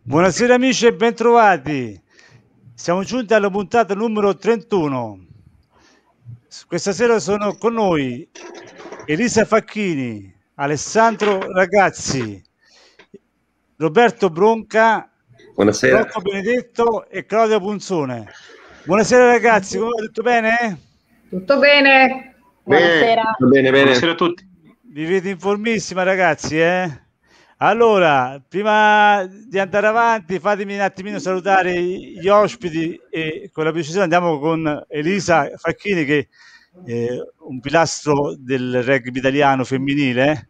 Buonasera amici e bentrovati. Siamo giunti alla puntata numero 31. Questa sera sono con noi Elisa Facchini, Alessandro Ragazzi, Roberto Bronca, Buonasera. Rocco Benedetto e Claudia Punzone. Buonasera ragazzi, come va? Tutto bene? Tutto bene? Buonasera. Bene, bene. Buonasera a tutti. Vi vedo informissima ragazzi, eh? Allora, prima di andare avanti, fatemi un attimino salutare gli ospiti e con la precisione andiamo con Elisa Facchini che è un pilastro del rugby italiano femminile,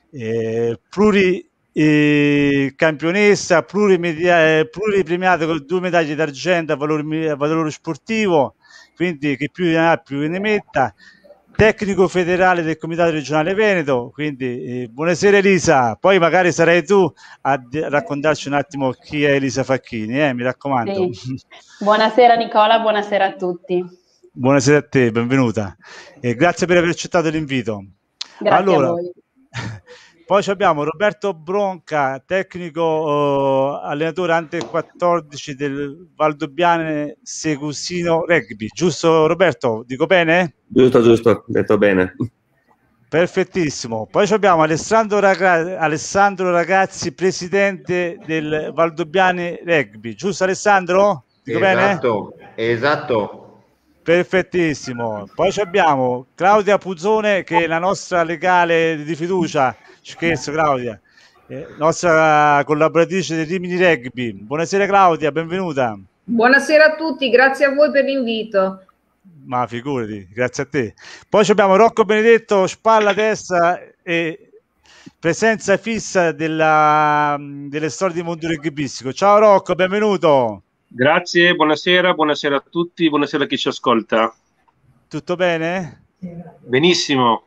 campionessa, pluripremiata con 2 medaglie d'argento a valore sportivo, quindi che più ne ha più ne metta. Tecnico federale del Comitato Regionale Veneto, quindi buonasera Elisa, poi magari sarai tu a raccontarci un attimo chi è Elisa Facchini, mi raccomando. Sì. Buonasera Nicola, buonasera a tutti. Buonasera a te, benvenuta. Grazie per aver accettato l'invito. Grazie allora, a voi. Poi abbiamo Roberto Bronca, tecnico allenatore Under 14 del Valdobbiane Secusino Rugby. Giusto Roberto? Dico bene? Giusto, detto bene. Perfettissimo. Poi abbiamo Alessandro Ragazzi, presidente del Valdobbiane Rugby. Giusto Alessandro? Dico Esatto, bene? esatto. Perfettissimo. Poi abbiamo Claudia Puzzone che è la nostra legale di fiducia. Scherzo Claudia. Nostra collaboratrice di Rimini Rugby. Buonasera Claudia, benvenuta. Buonasera a tutti, grazie a voi per l'invito. Ma figurati, grazie a te. Poi abbiamo Rocco Benedetto, spalla destra e presenza fissa delle storie di mondo rugbystico. Ciao Rocco, benvenuto. Grazie, buonasera a tutti, buonasera a chi ci ascolta. Tutto bene? Benissimo.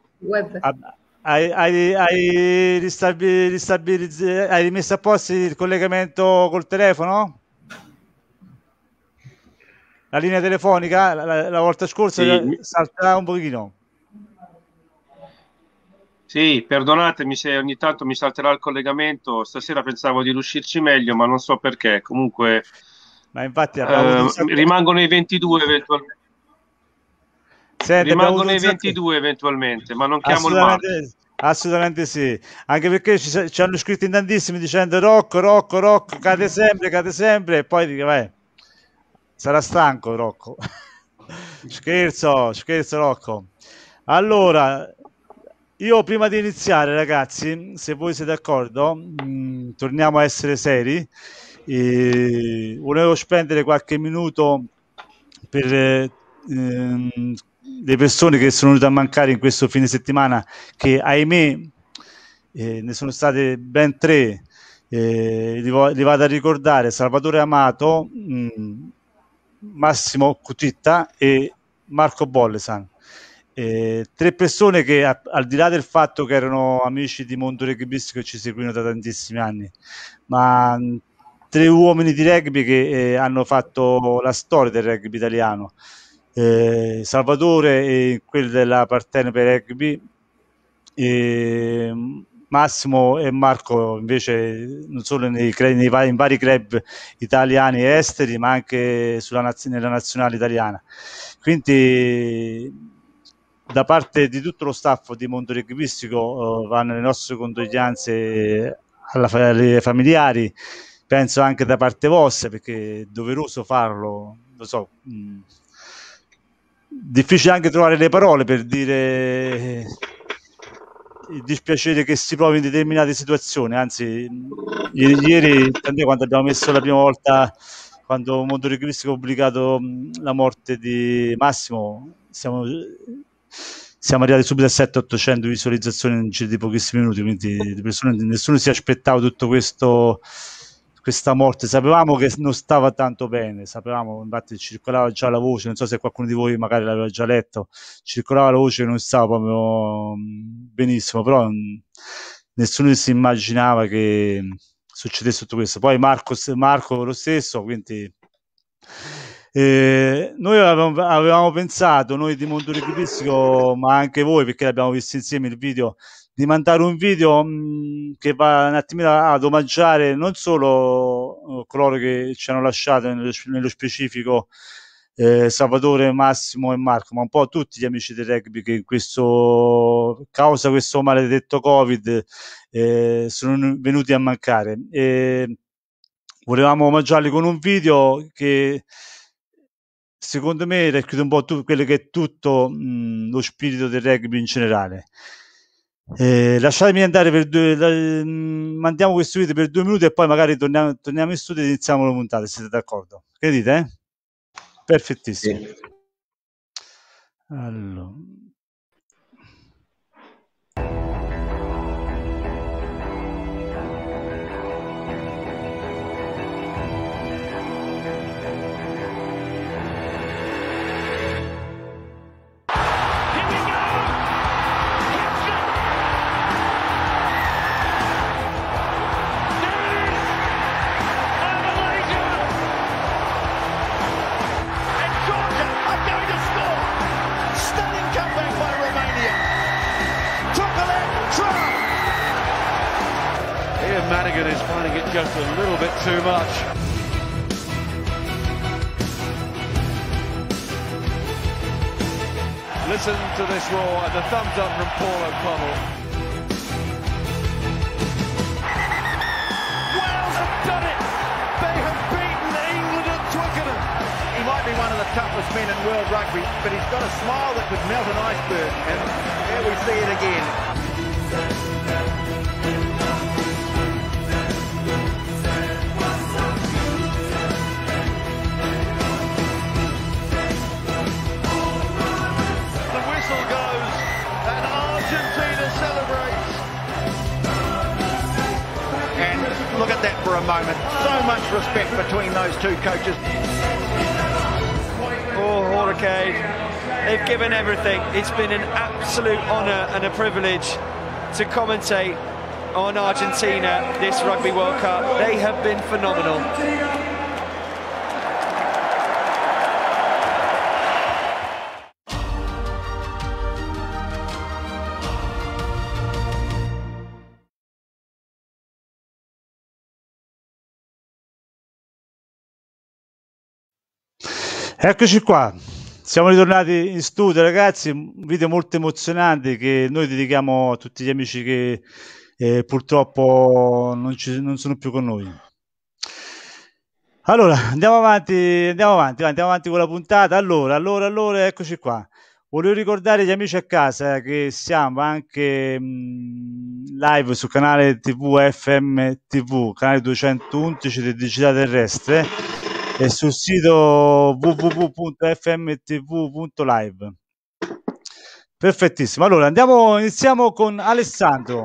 Hai rimesso a posto il collegamento col telefono? La linea telefonica? La volta scorsa sì. Salterà un pochino. Sì, perdonatemi se ogni tanto mi salterà il collegamento. Stasera pensavo di riuscirci meglio, ma non so perché. Comunque ma infatti rimangono i 22 eventualmente. Senti, rimangono i 22 eventualmente, ma non chiamo il marchio. Assolutamente sì, anche perché ci hanno scritto in tantissimi dicendo Rocco, cade sempre, e poi dico, vai, sarà stanco Rocco. Scherzo Rocco. Allora, io prima di iniziare ragazzi, se voi siete d'accordo, torniamo a essere seri. Volevo spendere qualche minuto per le persone che sono venute a mancare in questo fine settimana, che ahimè ne sono state ben 3. Li vado a ricordare: Salvatore Amato, Massimo Cutitta e Marco Bollesan. 3 persone che al di là del fatto che erano amici di mondo rugbystico e ci seguivano da tantissimi anni, ma 3 uomini di rugby che hanno fatto la storia del rugby italiano. Salvatore e quello della Partenopea Rugby, Massimo e Marco invece non solo in vari club italiani e esteri, ma anche nella nazionale italiana. Quindi da parte di tutto lo staff di mondo rugbystico vanno le nostre condoglianze alle familiari, penso anche da parte vostra, perché è doveroso farlo, lo so. Difficile anche trovare le parole per dire il dispiacere che si provi in determinate situazioni. Anzi, ieri quando abbiamo messo la prima volta, quando Mondo Rugbystico ha pubblicato la morte di Massimo, siamo arrivati subito a 700-800 visualizzazioni in giro di pochissimi minuti, quindi nessuno si aspettava tutto questa morte. Sapevamo che non stava tanto bene, sapevamo, infatti circolava già la voce, non so se qualcuno di voi magari l'aveva già letto, circolava la voce che non stava proprio benissimo, però nessuno si immaginava che succedesse tutto questo. Poi Marco lo stesso, quindi noi avevamo pensato, noi di mondo rugbystico, ma anche voi, perché l'abbiamo visto insieme il video, mandare un video che va un attimino ad omaggiare non solo coloro che ci hanno lasciato, nello specifico Salvatore, Massimo e Marco, ma un po' tutti gli amici del rugby che in causa questo maledetto Covid sono venuti a mancare. Volevamo omaggiarli con un video che secondo me racchiude un po' quello che è tutto lo spirito del rugby in generale. Lasciatemi andare mandiamo questo video per 2 minuti e poi magari torniamo in studio e iniziamo la puntata, siete d'accordo? Che dite? Perfettissimo. Sì. Allora. Madigan is finding it just a little bit too much. Listen to this roar and the thumbs up from Paul O'Connell. Wales have done it! They have beaten England at Twickenham. He might be one of the toughest men in world rugby, but he's got a smile that could melt an iceberg, and there we see it again. Look at that for a moment. So much respect between those two coaches. Oh, Hurricane, they've given everything. It's been an absolute honour and a privilege to commentate on Argentina this Rugby World Cup. They have been phenomenal. Eccoci qua, siamo ritornati in studio ragazzi, un video molto emozionante che noi dedichiamo a tutti gli amici che purtroppo non sono più con noi. Allora, andiamo avanti con la puntata. Allora, eccoci qua. Volevo ricordare agli amici a casa che siamo anche live sul canale TV FM TV, canale 211 del Digitale Terrestre, e sul sito www.fmtv.live. Perfettissimo. Allora iniziamo con Alessandro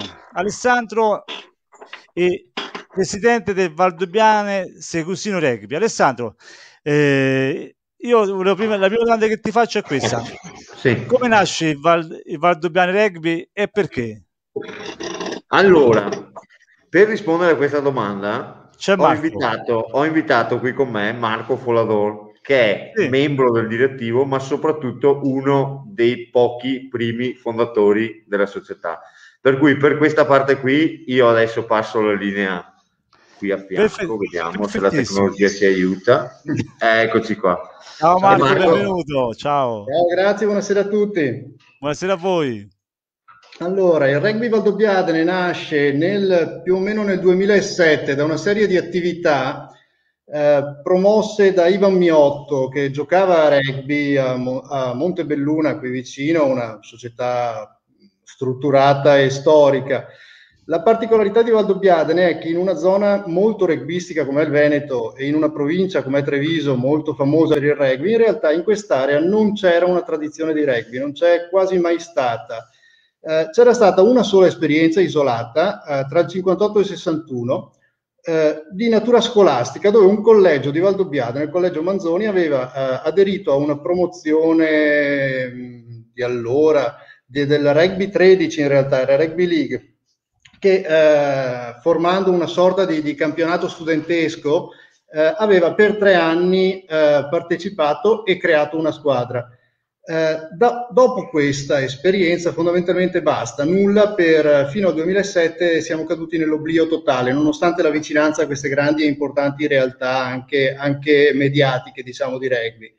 è presidente del Valdobbiadene Secusino Rugby. Alessandro, io la prima domanda che ti faccio è questa: sì. Come nasce il Valdobbiadene Rugby e perché? Allora, per rispondere a questa domanda ho invitato qui con me Marco Folador, che è membro del direttivo, ma soprattutto uno dei pochi primi fondatori della società. Per cui per questa parte qui io adesso passo la linea qui a fianco, vediamo se la tecnologia ci aiuta. Eccoci qua. Ciao Marco, benvenuto. Ciao, grazie, buonasera a tutti. Buonasera a voi. Allora, il Rugby Valdobbiadene nasce più o meno nel 2007 da una serie di attività promosse da Ivan Miotto, che giocava a rugby a Montebelluna, qui vicino, una società strutturata e storica. La particolarità di Valdobbiadene è che in una zona molto rugbistica come il Veneto e in una provincia come Treviso, molto famosa per il rugby, in realtà in quest'area non c'era una tradizione di rugby, non c'è quasi mai stata. C'era stata una sola esperienza isolata tra il 58 e il 61 di natura scolastica, dove un collegio di Valdobbiadene, il collegio Manzoni, aveva aderito a una promozione di allora del rugby 13, in realtà era Rugby League, che formando una sorta di campionato studentesco aveva per 3 anni partecipato e creato una squadra. Dopo questa esperienza fondamentalmente basta, nulla, fino al 2007 siamo caduti nell'oblio totale, nonostante la vicinanza a queste grandi e importanti realtà anche mediatiche, diciamo, di rugby.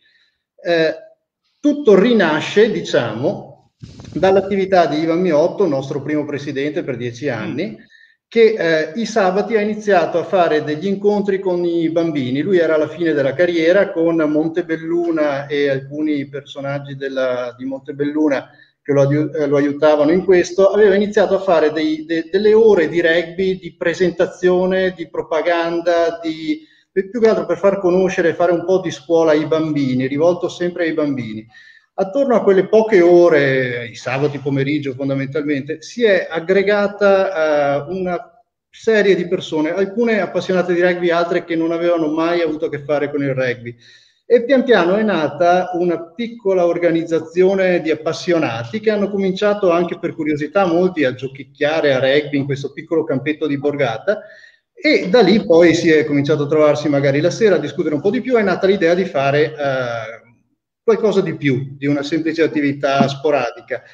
Tutto rinasce, diciamo, dall'attività di Ivan Miotto, nostro primo presidente per 10 anni, che i sabati ha iniziato a fare degli incontri con i bambini. Lui era alla fine della carriera, con Montebelluna e alcuni personaggi di Montebelluna che lo aiutavano in questo, aveva iniziato a fare delle ore di rugby, di presentazione, di propaganda, più che altro per far conoscere e fare un po' di scuola ai bambini, rivolto sempre ai bambini. Attorno a quelle poche ore, i sabati pomeriggio fondamentalmente, si è aggregata una serie di persone, alcune appassionate di rugby, altre che non avevano mai avuto a che fare con il rugby. E pian piano è nata una piccola organizzazione di appassionati che hanno cominciato anche per curiosità molti a giochicchiare a rugby in questo piccolo campetto di Borgata, e da lì poi si è cominciato a trovarsi magari la sera a discutere un po' di più. È nata l'idea di fare qualcosa di più di una semplice attività sporadica,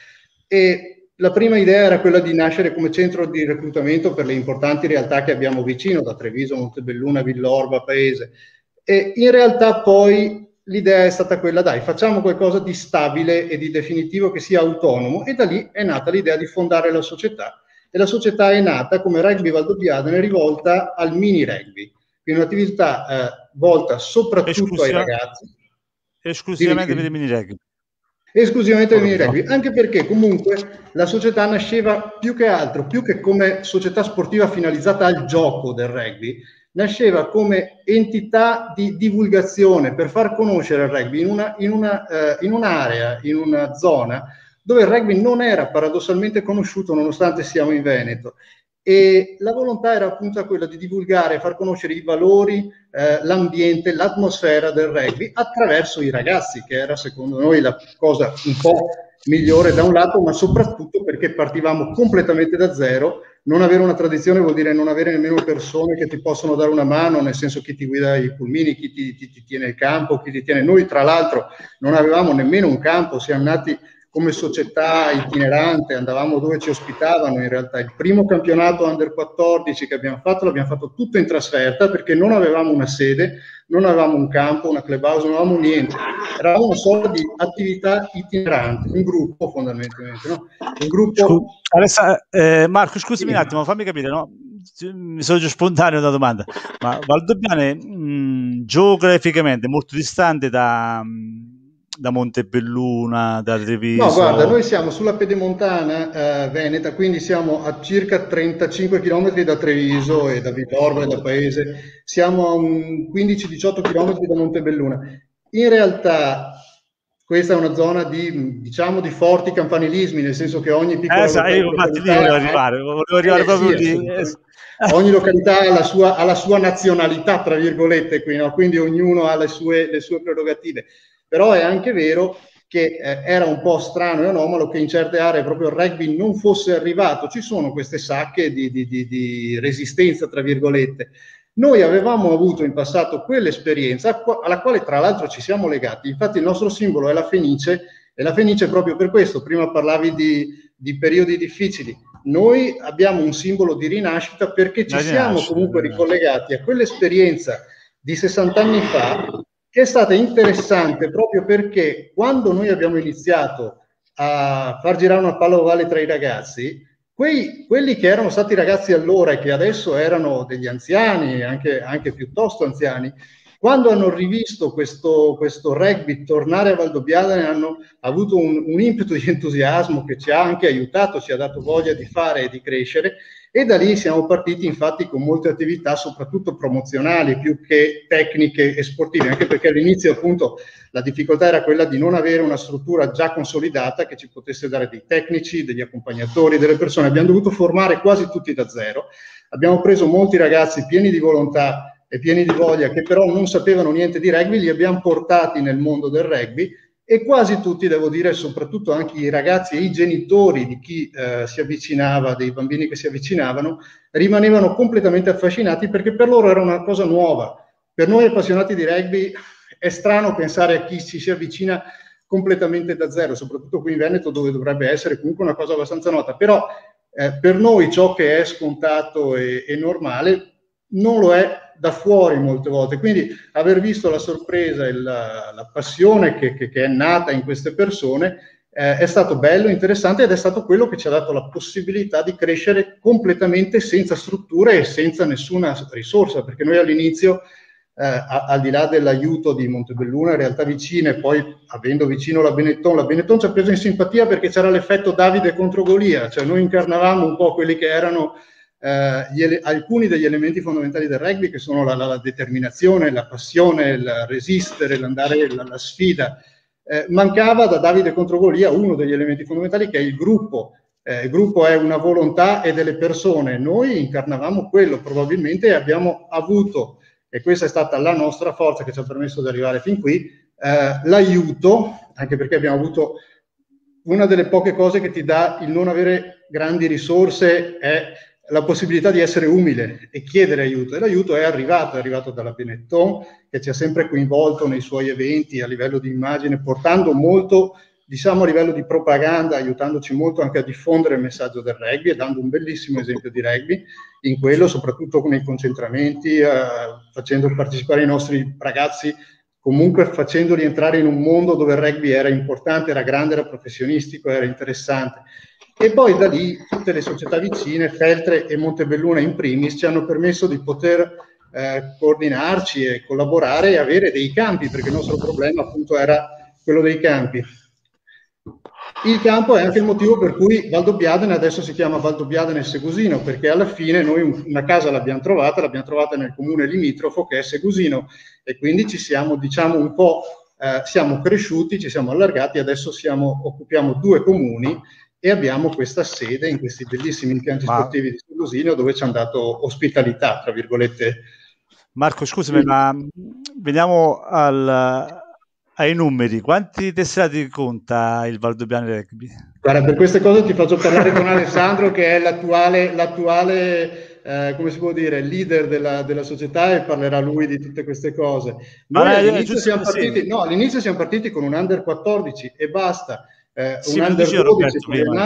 e la prima idea era quella di nascere come centro di reclutamento per le importanti realtà che abbiamo vicino, da Treviso, Montebelluna, Villorba, Paese, e in realtà poi l'idea è stata quella, dai, facciamo qualcosa di stabile e di definitivo che sia autonomo, e da lì è nata l'idea di fondare la società, e la società è nata come Rugby Valdobbiadene rivolta al mini rugby, quindi un'attività volta soprattutto ai ragazzi. Esclusivamente per i mini rugby. Esclusivamente per i mini rugby, anche perché comunque la società nasceva più che altro, più che come società sportiva finalizzata al gioco del rugby, nasceva come entità di divulgazione per far conoscere il rugby in un'area, in una zona dove il rugby non era paradossalmente conosciuto, nonostante siamo in Veneto. E la volontà era appunto quella di divulgare, far conoscere i valori, l'ambiente, l'atmosfera del rugby attraverso i ragazzi, che era secondo noi la cosa un po' migliore da un lato, ma soprattutto perché partivamo completamente da zero. Non avere una tradizione vuol dire non avere nemmeno persone che ti possono dare una mano, nel senso chi ti guida i pulmini, chi ti tiene il campo, chi ti tiene... Noi tra l'altro non avevamo nemmeno un campo, siamo nati come società itinerante, andavamo dove ci ospitavano. In realtà il primo campionato Under 14 che l'abbiamo fatto tutto in trasferta, perché non avevamo una sede, non avevamo un campo, una clubhouse, non avevamo niente. Eravamo una sorta di attività itinerante, un gruppo fondamentalmente, no? Un gruppo... Marco, scusami un attimo, fammi capire, no? Mi sono già spontaneo una domanda, ma Valdobbiadene geograficamente molto distante da Montebelluna, da Treviso? No, guarda, noi siamo sulla pedemontana veneta, quindi siamo a circa 35 km da Treviso e da Villorba e da Paese, siamo a un 15-18 km da Montebelluna. In realtà questa è una zona di forti campanilismi, nel senso che ogni piccola località volevo arrivare proprio lì. Ogni località ha la sua nazionalità, tra virgolette, qui, no? Quindi ognuno ha le sue prerogative. Però è anche vero che era un po' strano e anomalo che in certe aree proprio il rugby non fosse arrivato. Ci sono queste sacche di resistenza, tra virgolette. Noi avevamo avuto in passato quell'esperienza alla quale tra l'altro ci siamo legati. Infatti il nostro simbolo è la Fenice, e la Fenice proprio per questo. Prima parlavi di periodi difficili. Noi abbiamo un simbolo di rinascita perché ci siamo comunque ricollegati a quell'esperienza di 60 anni fa, che è stata interessante proprio perché quando noi abbiamo iniziato a far girare una palla ovale tra i ragazzi, quelli che erano stati ragazzi allora e che adesso erano degli anziani, anche piuttosto anziani, quando hanno rivisto questo rugby tornare a Valdobbiadene, hanno avuto un impeto di entusiasmo che ci ha anche aiutato, ci ha dato voglia di fare e di crescere, e da lì siamo partiti infatti con molte attività, soprattutto promozionali, più che tecniche e sportive, anche perché all'inizio appunto la difficoltà era quella di non avere una struttura già consolidata che ci potesse dare dei tecnici, degli accompagnatori, delle persone. Abbiamo dovuto formare quasi tutti da zero, abbiamo preso molti ragazzi pieni di volontà e pieni di voglia che però non sapevano niente di rugby, li abbiamo portati nel mondo del rugby, e quasi tutti, devo dire, soprattutto anche i ragazzi e i genitori di chi si avvicinava, dei bambini che si avvicinavano, rimanevano completamente affascinati perché per loro era una cosa nuova. Per noi appassionati di rugby è strano pensare a chi si avvicina completamente da zero, soprattutto qui in Veneto, dove dovrebbe essere comunque una cosa abbastanza nota, però per noi ciò che è scontato e normale non lo è da fuori molte volte, quindi aver visto la sorpresa e la passione che è nata in queste persone è stato bello, interessante, ed è stato quello che ci ha dato la possibilità di crescere completamente senza strutture e senza nessuna risorsa, perché noi all'inizio, al di là dell'aiuto di Montebelluna, realtà vicine, poi avendo vicino la Benetton ci ha preso in simpatia perché c'era l'effetto Davide contro Golia, cioè noi incarnavamo un po' quelli che erano alcuni degli elementi fondamentali del rugby, che sono la determinazione, la passione, il resistere, l'andare, la sfida. Mancava da Davide contro Golia uno degli elementi fondamentali, che è il gruppo. Il gruppo è una volontà e delle persone. Noi incarnavamo quello probabilmente, e abbiamo avuto, e questa è stata la nostra forza che ci ha permesso di arrivare fin qui, l'aiuto, anche perché abbiamo avuto una delle poche cose che ti dà il non avere grandi risorse, è la possibilità di essere umile e chiedere aiuto, e l'aiuto è arrivato dalla Benetton, che ci ha sempre coinvolto nei suoi eventi a livello di immagine, portando molto, diciamo, a livello di propaganda, aiutandoci molto anche a diffondere il messaggio del rugby e dando un bellissimo esempio di rugby in quello, soprattutto con i concentramenti, facendo partecipare i nostri ragazzi, comunque facendoli entrare in un mondo dove il rugby era importante, era grande, era professionistico, era interessante. E poi da lì tutte le società vicine, Feltre e Montebelluna in primis, ci hanno permesso di poter coordinarci e collaborare e avere dei campi, perché il nostro problema appunto era quello dei campi. Il campo è anche il motivo per cui Valdobbiadene adesso si chiama Valdobbiadene Segusino, perché alla fine noi una casa l'abbiamo trovata nel comune limitrofo che è Segusino, e quindi ci siamo, diciamo, un po' siamo cresciuti, ci siamo allargati, adesso occupiamo 2 comuni e abbiamo questa sede in questi bellissimi impianti sportivi di Segusino, dove ci hanno dato ospitalità, tra virgolette. Marco, scusami, ma veniamo ai numeri. Quanti tesserati conta il Valdobbiadene Rugby? Guarda, per queste cose ti faccio parlare con Alessandro, che è l'attuale come si può dire, leader della società, e parlerà lui di tutte queste cose. Noi all'inizio siamo partiti con un under 14 e basta. Un under 12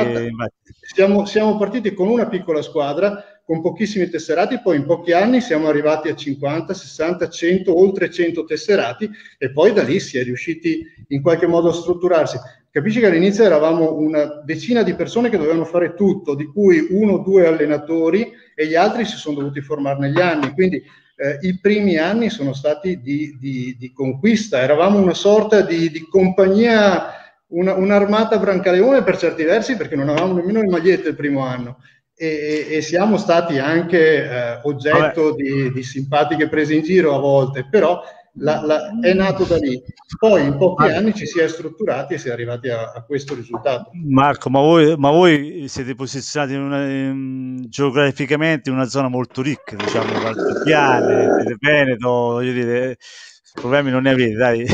siamo partiti con una piccola squadra con pochissimi tesserati, poi in pochi anni siamo arrivati a 50, 60, 100, oltre 100 tesserati, e poi da lì si è riusciti in qualche modo a strutturarsi. Capisci che all'inizio eravamo una decina di persone che dovevano fare tutto, di cui 1 o 2 allenatori, e gli altri si sono dovuti formare negli anni, quindi i primi anni sono stati di conquista, eravamo una sorta di compagnia, un'armata Brancaleone per certi versi, perché non avevamo nemmeno le magliette il primo anno, e siamo stati anche oggetto di simpatiche prese in giro a volte, però è nato da lì. Poi in pochi anni ci si è strutturati e si è arrivati a questo risultato. Marco, ma voi siete posizionati geograficamente in una zona molto ricca, diciamo, Valdobbiadene, siete Veneto, voglio dire, problemi non ne avete, dai.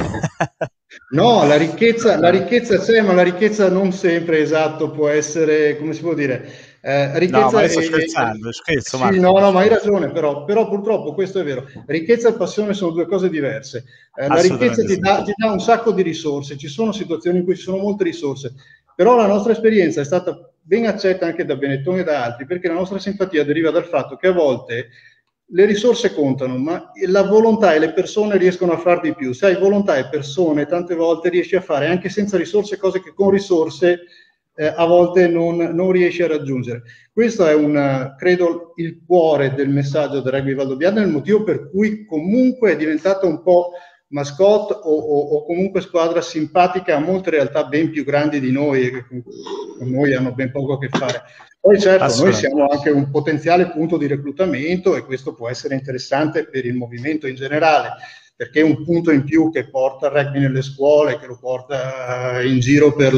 No, la ricchezza c'è, ma la ricchezza non sempre, esatto, può essere, come si può dire, ricchezza. No, ma sto scherzando, scherzo. Sì, no, ma hai ragione, però purtroppo questo è vero. Ricchezza e passione sono 2 cose diverse. La ricchezza ti dà un sacco di risorse, ci sono situazioni in cui ci sono molte risorse, però la nostra esperienza è stata ben accetta anche da Benetton e da altri, perché la nostra simpatia deriva dal fatto che a volte le risorse contano, ma la volontà e le persone riescono a far di più. Se hai volontà e persone, tante volte riesci a fare anche senza risorse cose che con risorse a volte non riesci a raggiungere. Questo è credo il cuore del messaggio del rugby Valdobbiadene, il motivo per cui comunque è diventata un po' mascotte o comunque squadra simpatica a molte realtà ben più grandi di noi, e che con noi hanno ben poco a che fare. Poi certo, noi siamo anche un potenziale punto di reclutamento, e questo può essere interessante per il movimento in generale, perché è un punto in più che porta il rugby nelle scuole, che lo porta in giro per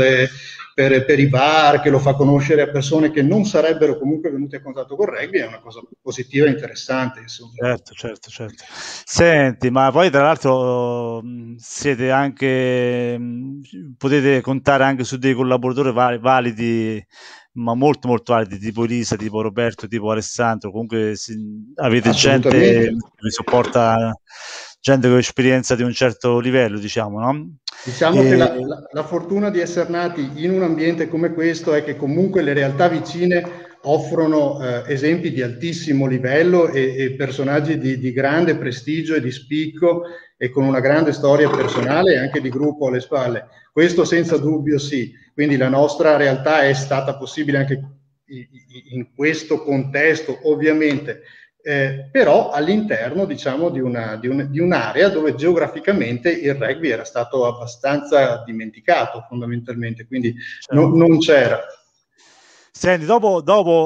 i bar, che lo fa conoscere a persone che non sarebbero comunque venute a contatto con il rugby, è una cosa positiva e interessante, insomma. Certo. Senti, ma poi tra l'altro siete anche, potete contare anche su dei collaboratori validi, ma molto validi, tipo Elisa, tipo Roberto, tipo Alessandro. Comunque avete gente che vi sopporta gente con esperienza di un certo livello, diciamo, no? Diciamo che la fortuna di essere nati in un ambiente come questo è che comunque le realtà vicine offrono esempi di altissimo livello e personaggi di grande prestigio e di spicco e con una grande storia personale e anche di gruppo alle spalle. Questo senza dubbio sì. Quindi la nostra realtà è stata possibile anche in questo contesto, ovviamente. Però all'interno, diciamo, di un'area dove geograficamente il rugby era stato abbastanza dimenticato fondamentalmente, quindi non c'era. Senti, dopo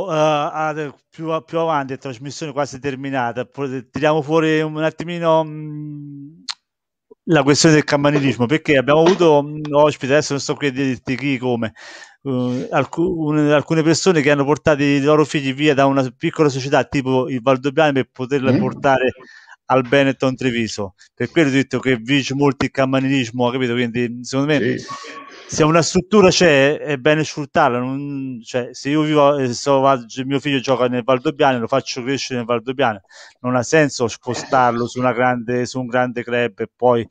più avanti, trasmissione quasi terminata, tiriamo fuori un attimino la questione del cammanilismo, perché abbiamo avuto ospiti, adesso non sto qui a dirti chi, come, alcune persone che hanno portato i loro figli via da una piccola società tipo il Valdobbiadene per poterla portare al Benetton Treviso. Per quello ho detto che vince molto il cammanilismo, capito? Quindi secondo me se una struttura c'è è bene sfruttarla. Cioè, se io mio figlio gioca nel Valdobbiadene, lo faccio crescere nel Valdobbiadene, non ha senso spostarlo su un grande club e poi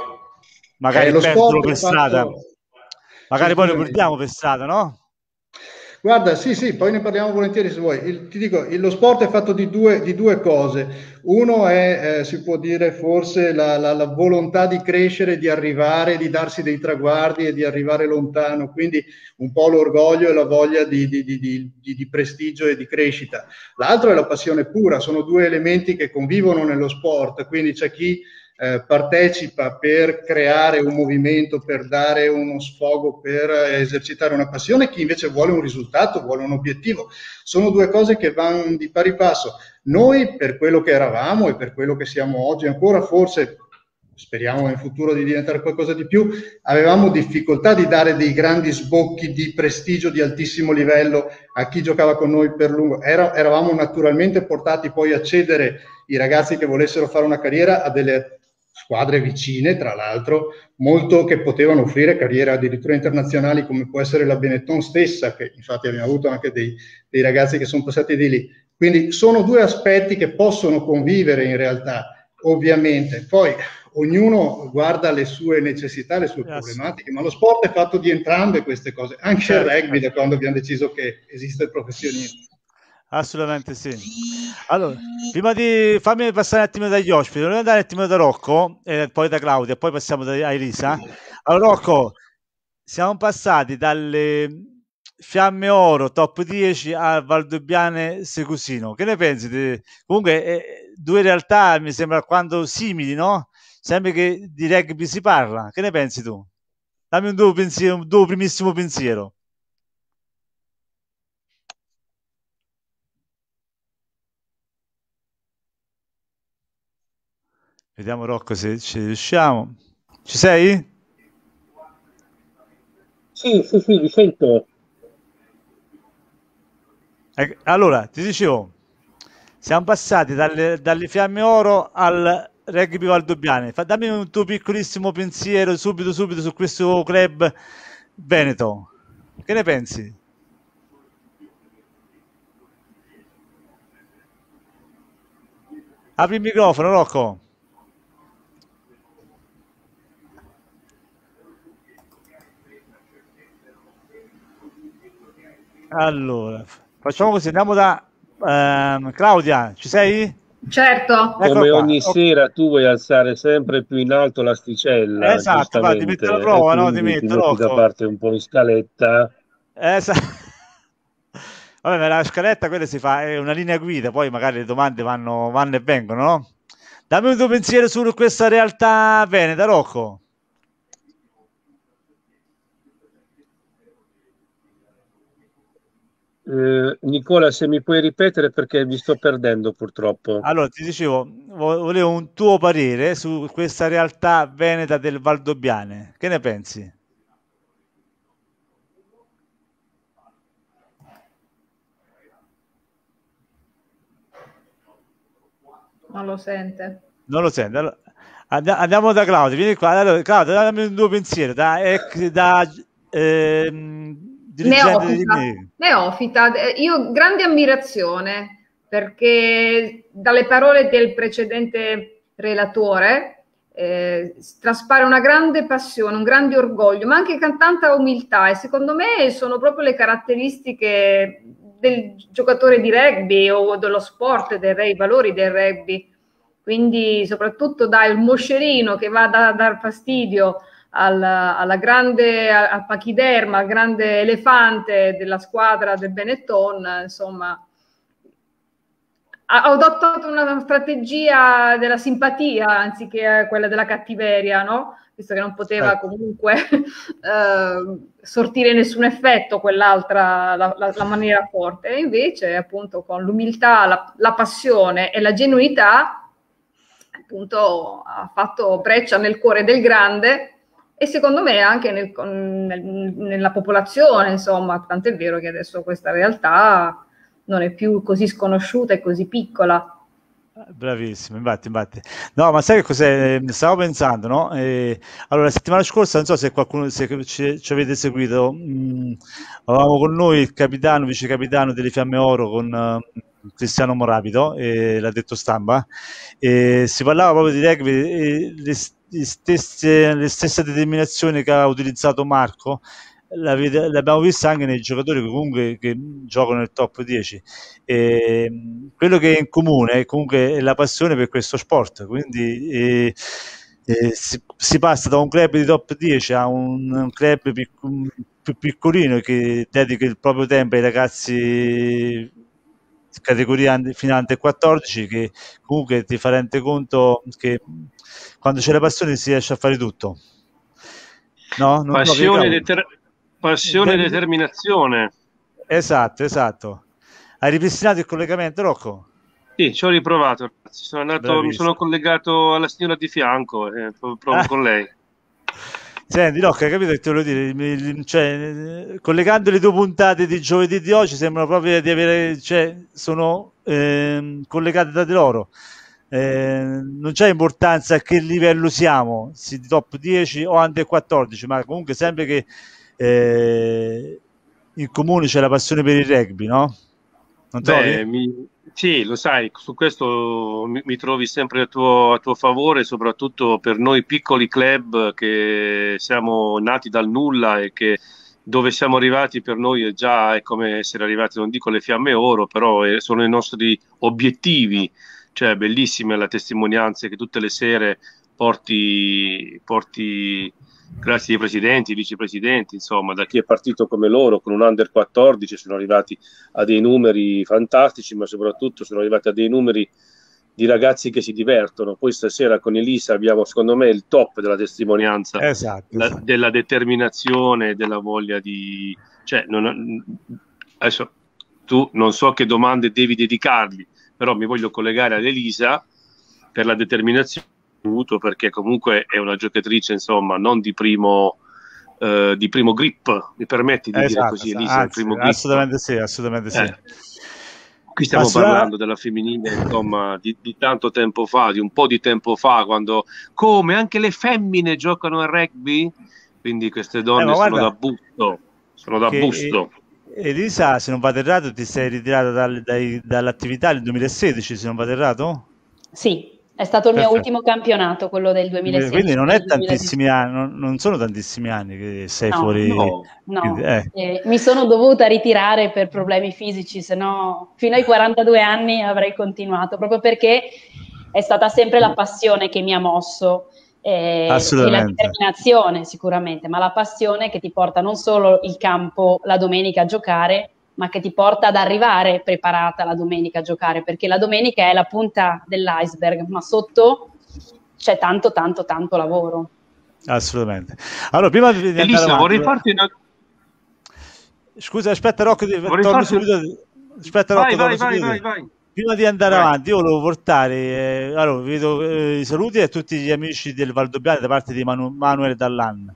magari perderlo per strada. Magari poi lo perdiamo per strada, no? Guarda, sì, poi ne parliamo volentieri se vuoi. Ti dico, lo sport è fatto di due cose. Uno è, si può dire, forse la volontà di crescere, di arrivare, di darsi dei traguardi e di arrivare lontano, quindi un po' l'orgoglio e la voglia di prestigio e di crescita. L'altro è la passione pura, sono due elementi che convivono nello sport, quindi c'è chi partecipa per creare un movimento, per dare uno sfogo, per esercitare una passione, chi invece vuole un risultato, vuole un obiettivo. Sono due cose che vanno di pari passo. Noi, per quello che eravamo e per quello che siamo oggi ancora, forse speriamo in futuro di diventare qualcosa di più, avevamo difficoltà di dare dei grandi sbocchi di prestigio di altissimo livello a chi giocava con noi per lungo. Eravamo naturalmente portati poi a cedere i ragazzi che volessero fare una carriera a delle squadre vicine, tra l'altro, molto che potevano offrire carriere addirittura internazionali, come può essere la Benetton stessa, che infatti abbiamo avuto anche dei ragazzi che sono passati di lì. Quindi sono due aspetti che possono convivere in realtà, ovviamente. Poi ognuno guarda le sue necessità, le sue problematiche, ma lo sport è fatto di entrambe queste cose, anche il rugby, da quando abbiamo deciso che esiste il professionismo. Assolutamente sì. Allora, prima di fammi passare un attimo dagli ospiti, volevo andare un attimo da Rocco, poi da Claudia, poi passiamo a Elisa. Allora, Rocco, siamo passati dalle Fiamme Oro top 10 a Valdobbiadene Secusino. Che ne pensi? Comunque, due realtà mi sembra quando simili, no? Sempre che di rugby si parla. Che ne pensi tu? Dammi un tuo primissimo pensiero. Vediamo Rocco se ci riusciamo. Ci sei? Sì, vi sento. Allora, ti dicevo, siamo passati dalle Fiamme Oro al rugby Valdobbiadene. Dammi un tuo piccolissimo pensiero subito su questo club veneto. Che ne pensi? Apri il microfono, Rocco. Allora, facciamo così, andiamo da Claudia, ci sei? Certo. Come ogni sera tu vuoi alzare sempre più in alto l'asticella. Esatto, ti metto la prova, no? Ti metto da parte un po' in scaletta. Esatto. Vabbè, ma la scaletta quella si fa, è una linea guida, poi magari le domande vanno e vengono, no? Dammi un tuo pensiero su questa realtà veneta, Rocco. Nicola, se mi puoi ripetere perché vi sto perdendo purtroppo. Allora, ti dicevo, volevo un tuo parere su questa realtà veneta del Valdobbiadene. Che ne pensi? Non lo sente. Non lo sente. Allora, andiamo da Claudio. Vieni qua. Allora, Claudio, dammi un tuo pensiero Neofita. Io grande ammirazione perché dalle parole del precedente relatore, traspare una grande passione, un grande orgoglio, ma anche tanta umiltà, e secondo me sono proprio le caratteristiche del giocatore di rugby o dello sport, i valori del rugby. Quindi soprattutto dai il moscerino che va a dar fastidio al pachiderma, al grande elefante della squadra del Benetton, insomma. Ha adottato una strategia della simpatia anziché quella della cattiveria, no? Visto che non poteva comunque sortire nessun effetto quell'altra, la maniera forte. E invece, appunto, con l'umiltà, la passione e la genuinità, appunto, ha fatto breccia nel cuore del grande e secondo me anche nella popolazione, insomma, tant'è vero che adesso questa realtà non è più così sconosciuta e così piccola. Bravissimo, infatti. No, ma sai che cos'è? Stavo pensando, no? Allora, la settimana scorsa, non so se qualcuno ci avete seguito, avevamo con noi il capitano, vice capitano delle Fiamme Oro con Cristiano Moravito, l'ha detto stampa, e si parlava proprio di rugby, e le stesse determinazioni che ha utilizzato Marco. L'abbiamo vista anche nei giocatori che giocano nel top 10. Quello che è in comune comunque è la passione per questo sport, quindi si passa da un club di top 10 a un club più piccolino che dedica il proprio tempo ai ragazzi categoria fino a under 14, che comunque ti fa rendere conto che quando c'è la passione si riesce a fare tutto, no? Passione e determinazione. Esatto. Hai ripristinato il collegamento, Rocco? Sì, ci ho riprovato. Mi sono collegato alla signora di fianco e provo con lei. Senti, Rocco, hai capito che te lo dire? Cioè, collegando le due puntate di giovedì di oggi sembrano proprio di avere, cioè, sono collegate da loro. Non c'è importanza a che livello siamo, si top 10 o under 14, ma comunque sempre che in comune c'è la passione per il rugby, no? Non trovi? Sì, lo sai, su questo mi trovi sempre a tuo favore, soprattutto per noi piccoli club che siamo nati dal nulla e che dove siamo arrivati per noi è come essere arrivati, non dico le Fiamme Oro, però sono i nostri obiettivi, cioè bellissime le testimonianze che tutte le sere porti grazie ai presidenti, vicepresidenti, insomma, da chi è partito come loro con un under 14 sono arrivati a dei numeri fantastici, ma soprattutto sono arrivati a dei numeri di ragazzi che si divertono. Poi stasera con Elisa abbiamo, secondo me, il top della testimonianza, esatto. Della determinazione, della voglia di... Cioè, adesso tu non so che domande devi dedicargli, però mi voglio collegare ad Elisa per la determinazione, perché comunque è una giocatrice, insomma, non di primo grip, mi permetti di dire così, Elisa? Anzi, primo grip. Assolutamente sì. Qui stiamo parlando della femminile, insomma, di tanto tempo fa, di un po' di tempo fa, quando come anche le femmine giocano a rugby, quindi queste donne sono da busto. Elisa, se non vado errato, ti sei ritirata dall'attività nel 2016, se non vado errato? Sì. È stato il mio ultimo campionato, quello del 2016. Quindi non è tantissimi anni, non sono tantissimi anni che sei fuori. No. Mi sono dovuta ritirare per problemi fisici, se no fino ai 42 anni avrei continuato, proprio perché è stata sempre la passione che mi ha mosso. E la determinazione sicuramente, ma la passione che ti porta non solo il campo la domenica a giocare, ma che ti porta ad arrivare preparata la domenica a giocare, perché la domenica è la punta dell'iceberg, ma sotto c'è tanto lavoro. Assolutamente. Allora, prima di Elisa, vorrei farti una... Scusa, aspetta Rocco, torno subito. Aspetta Rocco, vai. Prima di andare avanti, io volevo portare, allora, vedo i saluti a tutti gli amici del Valdobbiadene da parte di Manuele Dallan.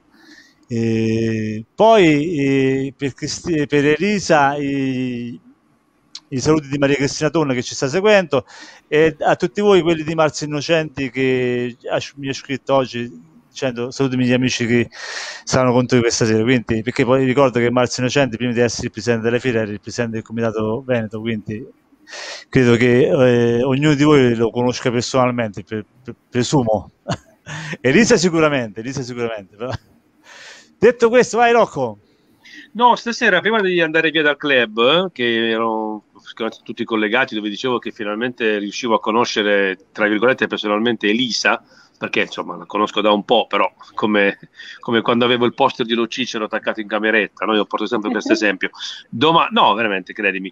Poi per Elisa i saluti di Maria Cristina Tonna che ci sta seguendo, e a tutti voi quelli di Marzio Innocenti che mi ha scritto oggi dicendo salutami gli amici che saranno con te questa sera, quindi, perché poi ricordo che Marzio Innocenti prima di essere il presidente della fiera era il presidente del Comitato Veneto, quindi credo che ognuno di voi lo conosca personalmente, presumo. Elisa sicuramente, però. Detto questo, vai Rocco. No, stasera prima di andare via dal club, che erano tutti collegati, dove dicevo che finalmente riuscivo a conoscere, tra virgolette, personalmente Elisa, perché insomma la conosco da un po', però come quando avevo il poster di Lo Cicero attaccato in cameretta, no? Io porto sempre questo esempio. No, veramente, credimi.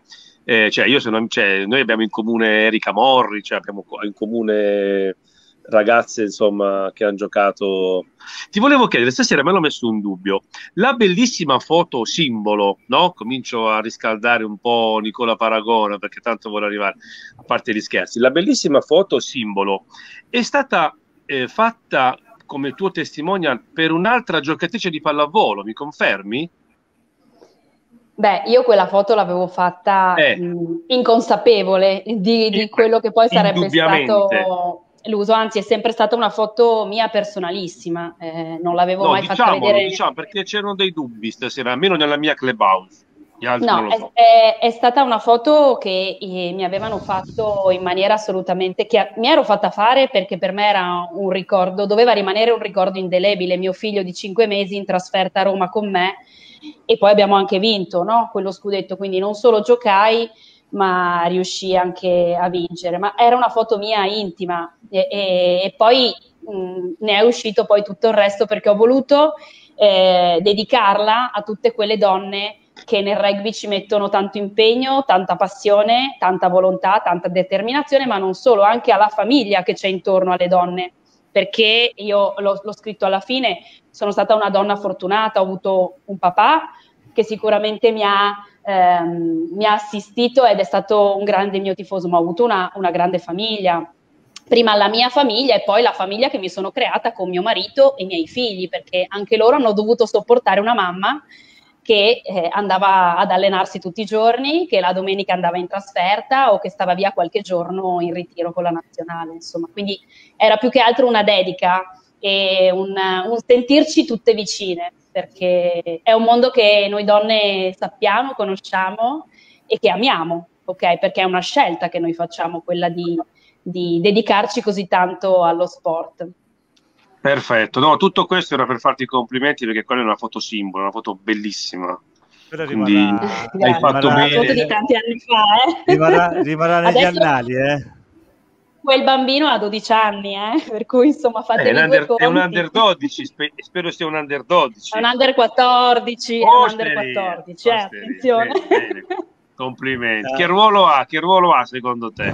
Noi abbiamo in comune Erika Morri, cioè abbiamo in comune ragazze insomma che hanno giocato. Ti volevo chiedere, stasera me l'ho messo un dubbio, la bellissima foto simbolo, no? Comincio a riscaldare un po' Nicola Paragona perché tanto vuole arrivare, a parte gli scherzi, la bellissima foto simbolo è stata fatta come tuo testimonial per un'altra giocatrice di pallavolo, mi confermi? Beh, io quella foto l'avevo fatta inconsapevole di quello che poi sarebbe stato l'uso, anzi è sempre stata una foto mia personalissima, non l'avevo mai fatta vedere. Diciamo, perché c'erano dei dubbi stasera, almeno nella mia clubhouse. No, è stata una foto che mi avevano fatto in maniera assolutamente che mi ero fatta fare perché per me era un ricordo, doveva rimanere un ricordo indelebile. Mio figlio di 5 mesi in trasferta a Roma con me e poi abbiamo anche vinto, no? Quello scudetto, quindi non solo giocai ma riuscì anche a vincere, ma era una foto mia intima e poi ne è uscito poi tutto il resto perché ho voluto dedicarla a tutte quelle donne che nel rugby ci mettono tanto impegno, tanta passione, tanta volontà, tanta determinazione, ma non solo, anche alla famiglia che c'è intorno alle donne, perché io l'ho scritto alla fine, sono stata una donna fortunata, ho avuto un papà che sicuramente mi ha assistito ed è stato un grande mio tifoso, ma ho avuto una grande famiglia, prima la mia famiglia e poi la famiglia che mi sono creata con mio marito e i miei figli, perché anche loro hanno dovuto sopportare una mamma che andava ad allenarsi tutti i giorni, che la domenica andava in trasferta o che stava via qualche giorno in ritiro con la nazionale, insomma. Quindi era più che altro una dedica e un sentirci tutte vicine, perché è un mondo che noi donne sappiamo, conosciamo e che amiamo, ok? Perché è una scelta che noi facciamo, quella di dedicarci così tanto allo sport. Perfetto, no, tutto questo era per farti i complimenti perché quella è una foto simbolo, una foto bellissima. Quindi hai fatto bene. Una foto di tanti anni fa, rimarrà negli annali, Quel bambino ha 12 anni, per cui insomma fate è un under 12, spero sia un under 12. È un under 14, è un under 14, attenzione. Bene. Complimenti. Che ruolo ha secondo te?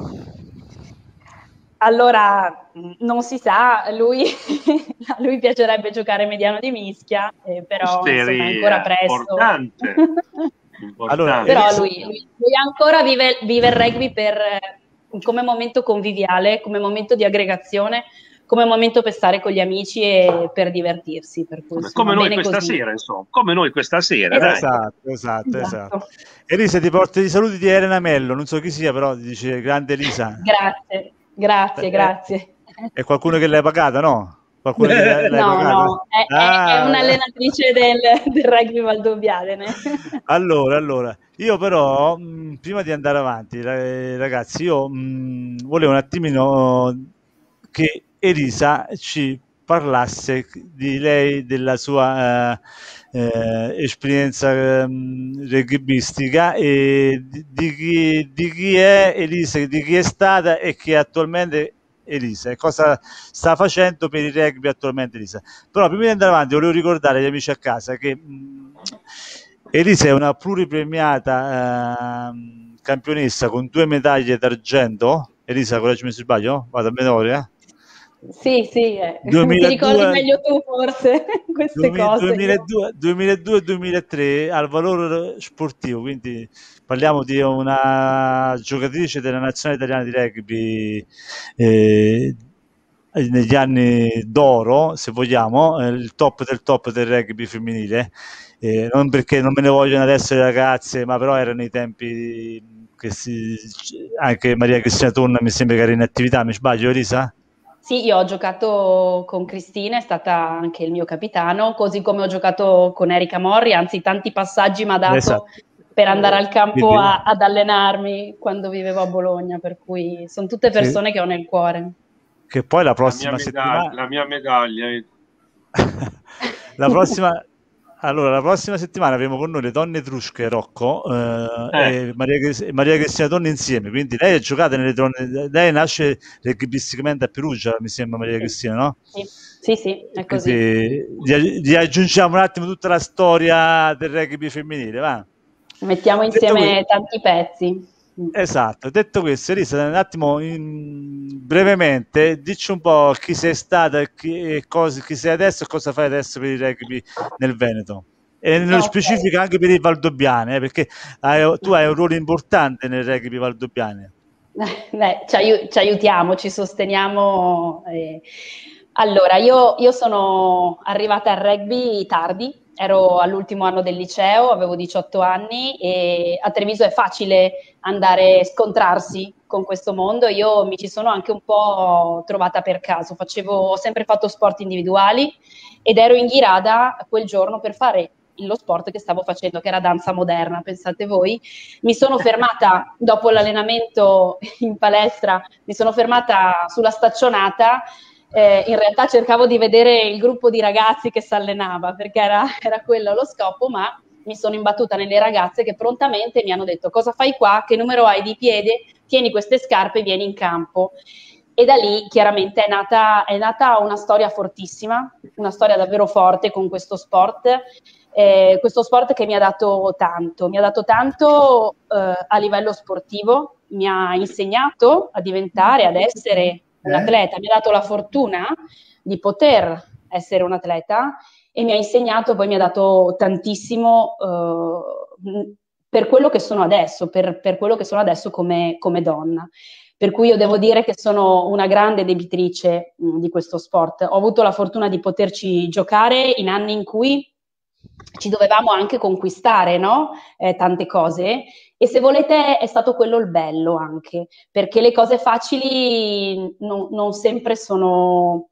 Allora, non si sa, a lui piacerebbe giocare mediano di mischia, però insomma, è ancora presto. Importante. Allora, però lui ancora vive il rugby come momento conviviale, come momento di aggregazione, come momento per stare con gli amici e per divertirsi. Per cui, come noi questa sera, insomma. Come noi questa sera. Esatto. Elisa, ti porti i saluti di Elena Mello, non so chi sia, però ti dice grande Elisa. Grazie. È qualcuno che l'hai pagata, no? Qualcuno che l'hai pagata? No, è un'allenatrice del rugby valdobbiadene. Allora, io però, prima di andare avanti, ragazzi, io volevo un attimino che Elisa ci parlasse di lei, della sua esperienza rugbistica e di chi è Elisa, di chi è stata e chi è attualmente Elisa e cosa sta facendo per il rugby attualmente Elisa. Però prima di andare avanti volevo ricordare agli amici a casa che Elisa è una pluripremiata campionessa con 2 medaglie d'argento. Elisa, correggimi se sbaglio, vado a memoria. Sì, 2002, ti ricordi meglio tu forse queste cose. 2002 e 2003 al valore sportivo, quindi parliamo di una giocatrice della nazionale italiana di rugby negli anni d'oro, se vogliamo, il top del rugby femminile, non perché non me ne vogliono adesso le ragazze, ma però erano i tempi che anche Maria Cristina Tonna mi sembra che era in attività, mi sbaglio Elisa? Sì, io ho giocato con Cristina, è stata anche il mio capitano, così come ho giocato con Erika Morri, anzi tanti passaggi mi ha dato per andare al campo Quindi- ad allenarmi quando vivevo a Bologna, per cui sono tutte persone che ho nel cuore. Che poi la La prossima mia settimana... la mia medaglia. La prossima, allora, la prossima settimana avremo con noi le donne Etrusche, Rocco, e Maria Cristina Tonni insieme. Quindi lei ha giocato nelle donne, lei nasce rugbisticamente a Perugia, mi sembra, Maria Cristina, no? Sì, è così. Quindi gli aggiungiamo un attimo tutta la storia del rugby femminile, va? Mettiamo insieme tanti pezzi. Esatto, detto questo, Elisa, un attimo brevemente, dici un po' chi sei stata e chi sei adesso e cosa fai adesso per il rugby nel Veneto. E nello specifico anche per il Valdobbiane, perché tu hai un ruolo importante nel rugby Valdobbiane. Ci aiutiamo, ci sosteniamo. Allora, io sono arrivata al rugby tardi. Ero all'ultimo anno del liceo, avevo 18 anni e a Treviso è facile andare a scontrarsi con questo mondo. Io mi ci sono anche un po' trovata per caso, ho sempre fatto sport individuali ed ero in Ghirada quel giorno per fare lo sport che stavo facendo, che era danza moderna, pensate voi. Mi sono fermata dopo l'allenamento in palestra, mi sono fermata sulla staccionata. In realtà cercavo di vedere il gruppo di ragazzi che si allenava, perché era quello lo scopo, ma mi sono imbattuta nelle ragazze che prontamente mi hanno detto: cosa fai qua, che numero hai di piede, tieni queste scarpe e vieni in campo. E da lì chiaramente è nata una storia fortissima, una storia davvero forte con questo sport che mi ha dato tanto a livello sportivo, mi ha insegnato a diventare, ad essere un atleta, mi ha dato la fortuna di poter essere un atleta e mi ha insegnato, poi mi ha dato tantissimo per quello che sono adesso, per quello che sono adesso come donna. Per cui io devo dire che sono una grande debitrice di questo sport. Ho avuto la fortuna di poterci giocare in anni in cui ci dovevamo anche conquistare, no? Tante cose. E se volete è stato quello il bello anche, perché le cose facili non sempre sono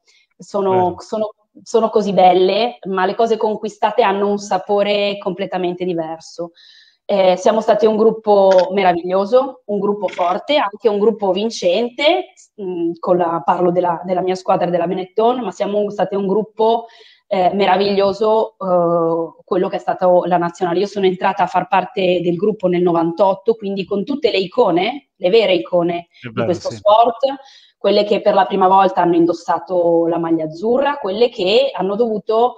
così belle, ma le cose conquistate hanno un sapore completamente diverso. Siamo stati un gruppo meraviglioso, un gruppo forte, anche un gruppo vincente, parlo della mia squadra della Benetton, ma siamo stati un gruppo meraviglioso, quello che è stato la nazionale. Io sono entrata a far parte del gruppo nel 98, quindi con tutte le icone, le vere icone di questo sport, quelle che per la prima volta hanno indossato la maglia azzurra, quelle che hanno dovuto,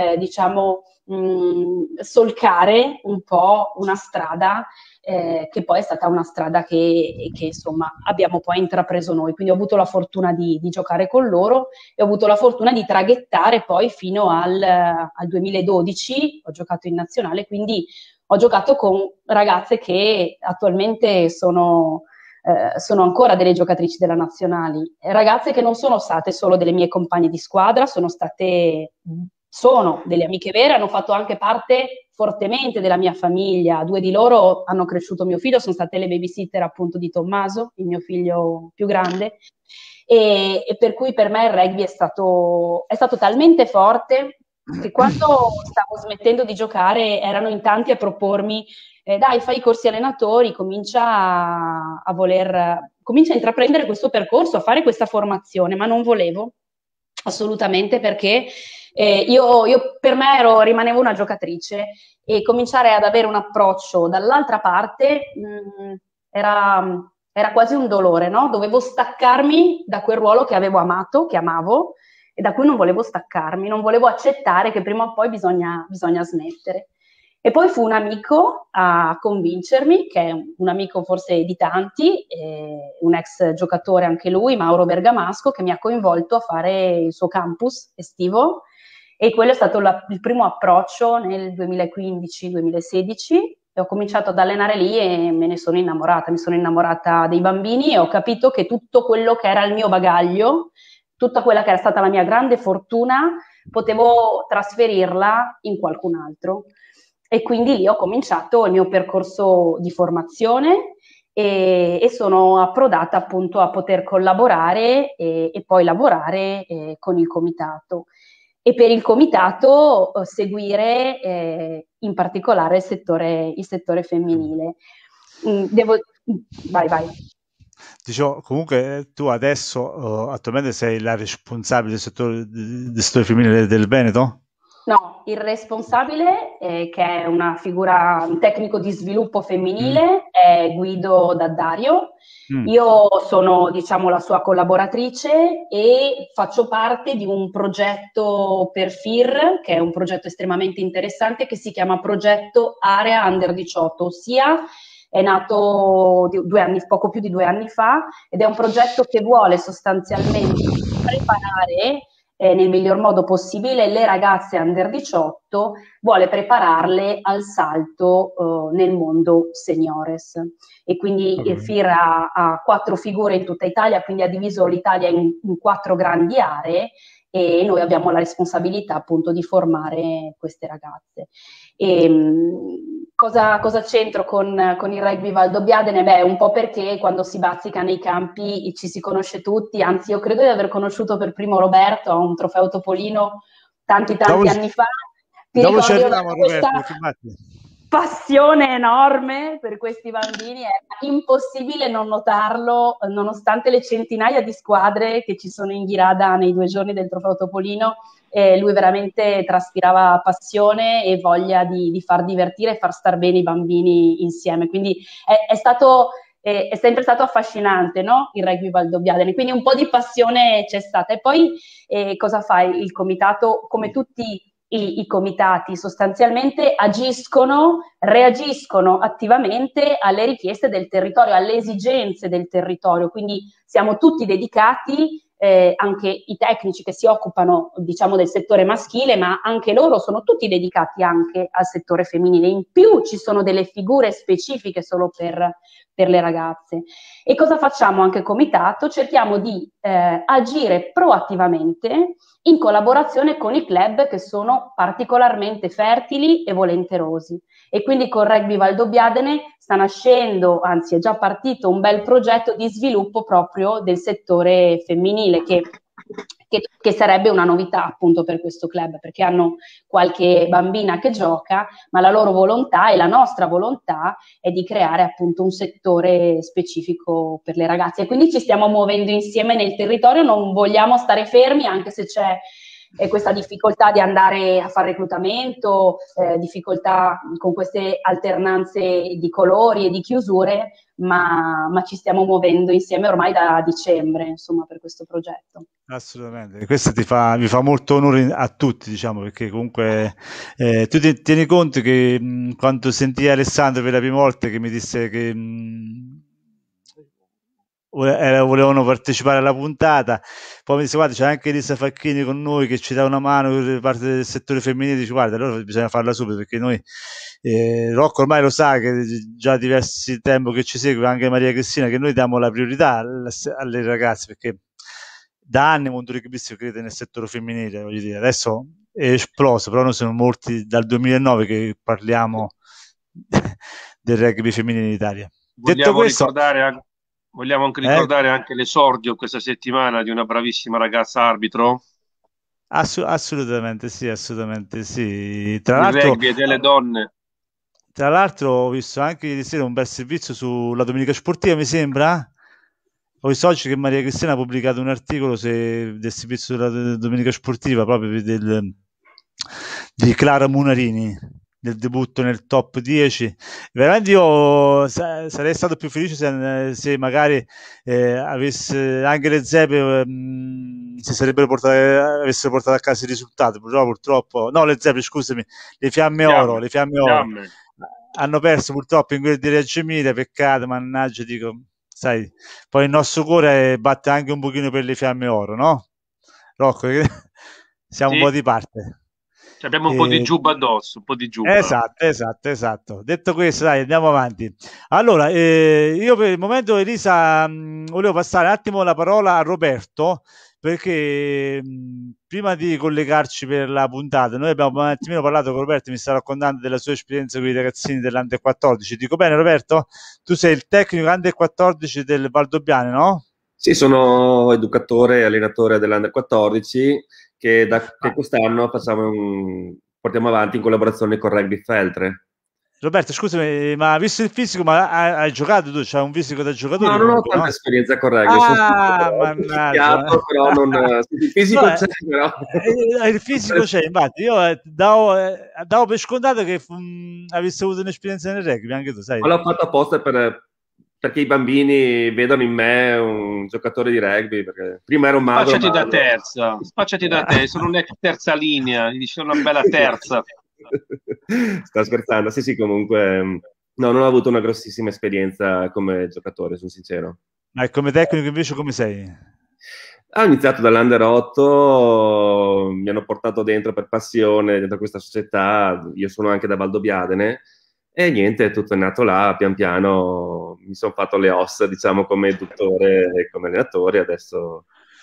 solcare un po' una strada che poi è stata una strada che insomma abbiamo poi intrapreso noi. Quindi ho avuto la fortuna di giocare con loro e ho avuto la fortuna di traghettare poi fino al 2012, ho giocato in nazionale, quindi ho giocato con ragazze che attualmente sono ancora delle giocatrici della nazionale, ragazze che non sono state solo delle mie compagne di squadra, sono delle amiche vere, hanno fatto anche parte fortemente della mia famiglia. 2 di loro hanno cresciuto mio figlio, sono state le babysitter appunto di Tommaso, il mio figlio più grande, e per cui per me il rugby è stato talmente forte che quando stavo smettendo di giocare erano in tanti a propormi dai, fai i corsi allenatori, comincia a intraprendere questo percorso, a fare questa formazione, ma non volevo assolutamente, perché io per me rimanevo una giocatrice e cominciare ad avere un approccio dall'altra parte era quasi un dolore, no? Dovevo staccarmi da quel ruolo che avevo amato, che amavo, e da cui non volevo staccarmi, non volevo accettare che prima o poi bisogna smettere. E poi fu un amico a convincermi, che è un amico forse di tanti, un ex giocatore anche lui, Mauro Bergamasco, che mi ha coinvolto a fare il suo campus estivo, e quello è stato il primo approccio nel 2015-2016, e ho cominciato ad allenare lì e me ne sono innamorata. Mi sono innamorata dei bambini e ho capito che tutto quello che era il mio bagaglio, tutta quella che era stata la mia grande fortuna, potevo trasferirla in qualcun altro. E quindi lì ho cominciato il mio percorso di formazione e sono approdata appunto a poter collaborare e poi lavorare con il comitato. e per il comitato seguire in particolare il settore femminile. Vai. Dicevo, comunque tu adesso attualmente sei la responsabile del settore femminile del Veneto? No, il responsabile, che è una figura, un tecnico di sviluppo femminile, è Guido Daddario. Io sono, diciamo, la sua collaboratrice e faccio parte di un progetto per FIR, che è un progetto estremamente interessante, che si chiama Progetto Area Under 18, ossia è nato poco più di 2 anni fa, ed è un progetto che vuole sostanzialmente preparare nel miglior modo possibile le ragazze under 18, vuole prepararle al salto nel mondo seniores. E quindi il FIR ha 4 figure in tutta Italia, quindi ha diviso l'Italia in 4 grandi aree, e noi abbiamo la responsabilità appunto di formare queste ragazze. Cosa c'entro con il rugby Valdobbiadene? Beh, un po' perché quando si bazzica nei campi ci si conosce tutti, anzi io credo di aver conosciuto per primo Roberto a un trofeo Topolino tanti anni fa. Ti ricordo questa passione enorme per questi bambini, è impossibile non notarlo nonostante le centinaia di squadre che ci sono in Ghirada nei 2 giorni del trofeo Topolino. Lui veramente traspirava passione e voglia di far divertire e far star bene i bambini insieme, quindi è sempre stato affascinante, no? Il rugby Valdobbiadene, quindi un po' di passione c'è stata. E poi cosa fa il comitato? Come tutti i comitati sostanzialmente reagiscono attivamente alle richieste del territorio, alle esigenze del territorio, quindi siamo tutti dedicati, anche i tecnici che si occupano, diciamo, del settore maschile, ma anche loro sono tutti dedicati anche al settore femminile. In più ci sono delle figure specifiche solo per le ragazze. E cosa facciamo anche comitato? Cerchiamo di agire proattivamente in collaborazione con i club che sono particolarmente fertili e volenterosi. E quindi con Rugby Valdobbiadene sta nascendo, anzi è già partito, un bel progetto di sviluppo proprio del settore femminile che sarebbe una novità appunto per questo club, perché hanno qualche bambina che gioca, ma la loro volontà e la nostra volontà è di creare appunto un settore specifico per le ragazze, e quindi ci stiamo muovendo insieme nel territorio, non vogliamo stare fermi anche se c'è questa difficoltà di andare a fare reclutamento, difficoltà con queste alternanze di colori e di chiusure, ma ci stiamo muovendo insieme ormai da dicembre, insomma, per questo progetto. Assolutamente, questo mi fa molto onore a tutti, diciamo, perché comunque tu tieni conto che quando sentii Alessandro per la prima volta che mi disse che volevano partecipare alla puntata, poi mi disse guarda c'è anche Elisa Facchini con noi che ci dà una mano per parte del settore femminile, dice guarda allora bisogna farla subito, perché noi Rocco ormai lo sa che già diversi tempo che ci segue, anche Maria Cristina, che noi diamo la priorità alle ragazze, perché da anni il mondo rugbyistico crede nel settore femminile, voglio dire, adesso è esploso, però noi siamo molti dal 2009 che parliamo del rugby femminile in Italia. Detto questo, vogliamo anche ricordare anche l'esordio questa settimana di una bravissima ragazza arbitro? Assolutamente sì, assolutamente sì. Tra l'altro, rugby e delle donne. Tra l'altro ho visto anche ieri sera un bel servizio sulla Domenica Sportiva, mi sembra. Ho visto oggi che Maria Cristina ha pubblicato un articolo del servizio della Domenica Sportiva proprio di Clara Munarini, del debutto nel top 10. Veramente io sarei stato più felice se magari avesse anche le zebre avessero portato a casa il risultato, però purtroppo no, le zebre, scusami, le fiamme oro hanno perso purtroppo in quel di Reggio Emilia, peccato, mannaggia, dico, sai, poi il nostro cuore batte anche un pochino per le fiamme oro, no? Rocco, siamo un po' di parte. Abbiamo un po' di giubba addosso, un po' di giubba. Esatto. Detto questo, dai, andiamo avanti. Allora, io per il momento, Elisa, volevo passare un attimo la parola a Roberto, perché prima di collegarci per la puntata, noi abbiamo un attimino parlato con Roberto, mi sta raccontando della sua esperienza con i ragazzini dell'Under 14. Dico bene, Roberto? Tu sei il tecnico Under 14 del Valdobbiadene, no? Sì, sono educatore e allenatore dell'Under 14 che quest'anno portiamo avanti in collaborazione con Rugby Feltre. Roberto, scusami, ma visto il fisico, ma hai giocato tu? C'hai un fisico da giocatore? No, non ho tanta esperienza con rugby. Mannaggia. Però il fisico c'è, però. Il fisico c'è, infatti. Io davo per scontato che avessi avuto un'esperienza nel rugby, anche tu, sai. Ma l'ho fatto apposta perché i bambini vedono in me un giocatore di rugby, perché prima ero un magro. Spacciati da te, sono una terza linea, gli dice una bella terza. Sta scherzando, sì, comunque no, non ho avuto una grossissima esperienza come giocatore, sono sincero. Ma come tecnico invece come sei? Ho iniziato dall'Under 8, mi hanno portato dentro per passione dentro questa società, io sono anche da Valdobbiadene e niente, tutto è nato là, pian piano mi sono fatto le ossa, diciamo, come dottore e come allenatore, adesso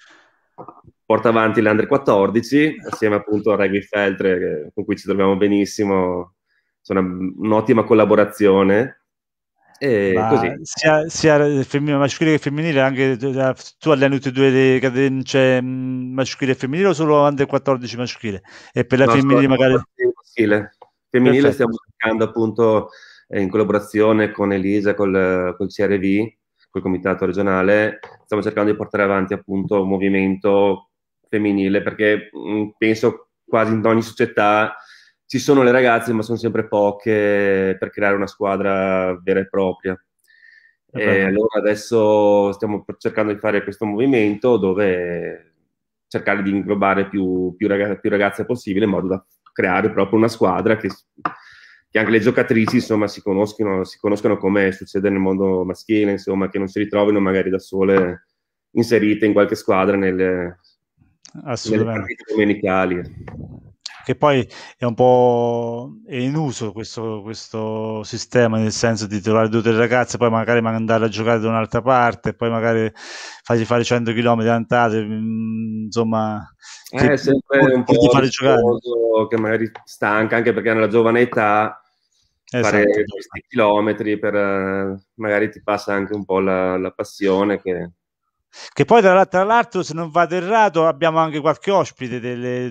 porta avanti l'Under 14 assieme appunto a Rugby Feltre, con cui ci troviamo benissimo, sono un'ottima collaborazione e così. Sia maschile che femminile, anche tu alleni tutte e due le cadenze maschile e femminile o solo Under 14 maschile? E per la femminile magari? Femminile. Perfetto. Stiamo cercando appunto in collaborazione con Elisa, col CRV, col comitato regionale, stiamo cercando di portare avanti appunto un movimento femminile, perché penso quasi in ogni società ci sono le ragazze, ma sono sempre poche per creare una squadra vera e propria. E allora adesso stiamo cercando di fare questo movimento dove cercare di inglobare più ragazze possibile, in modo da creare proprio una squadra che anche le giocatrici insomma si conoscono come succede nel mondo maschile, insomma, che non si ritrovino magari da sole inserite in qualche squadra nelle partite domenicali. Che poi è un po' in uso questo sistema, nel senso di trovare 2 o 3 ragazze, poi magari mandare a giocare da un'altra parte, poi magari fargli fare 100 km andate, insomma, è sempre un po' che magari stanca, anche perché nella giovane età fare questi chilometri magari ti passa anche un po' la passione che poi tra l'altro, se non vado errato, abbiamo anche qualche ospite delle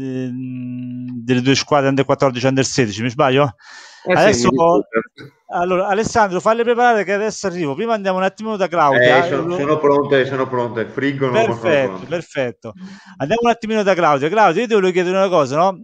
2 squadre Under 14 e Under 16, mi sbaglio? Adesso allora Alessandro, falle preparare che adesso arrivo, prima andiamo un attimo da Claudia. Sono pronte, friggono. Perfetto. Andiamo un attimino da Claudia. Io ti volevo chiedere una cosa, no?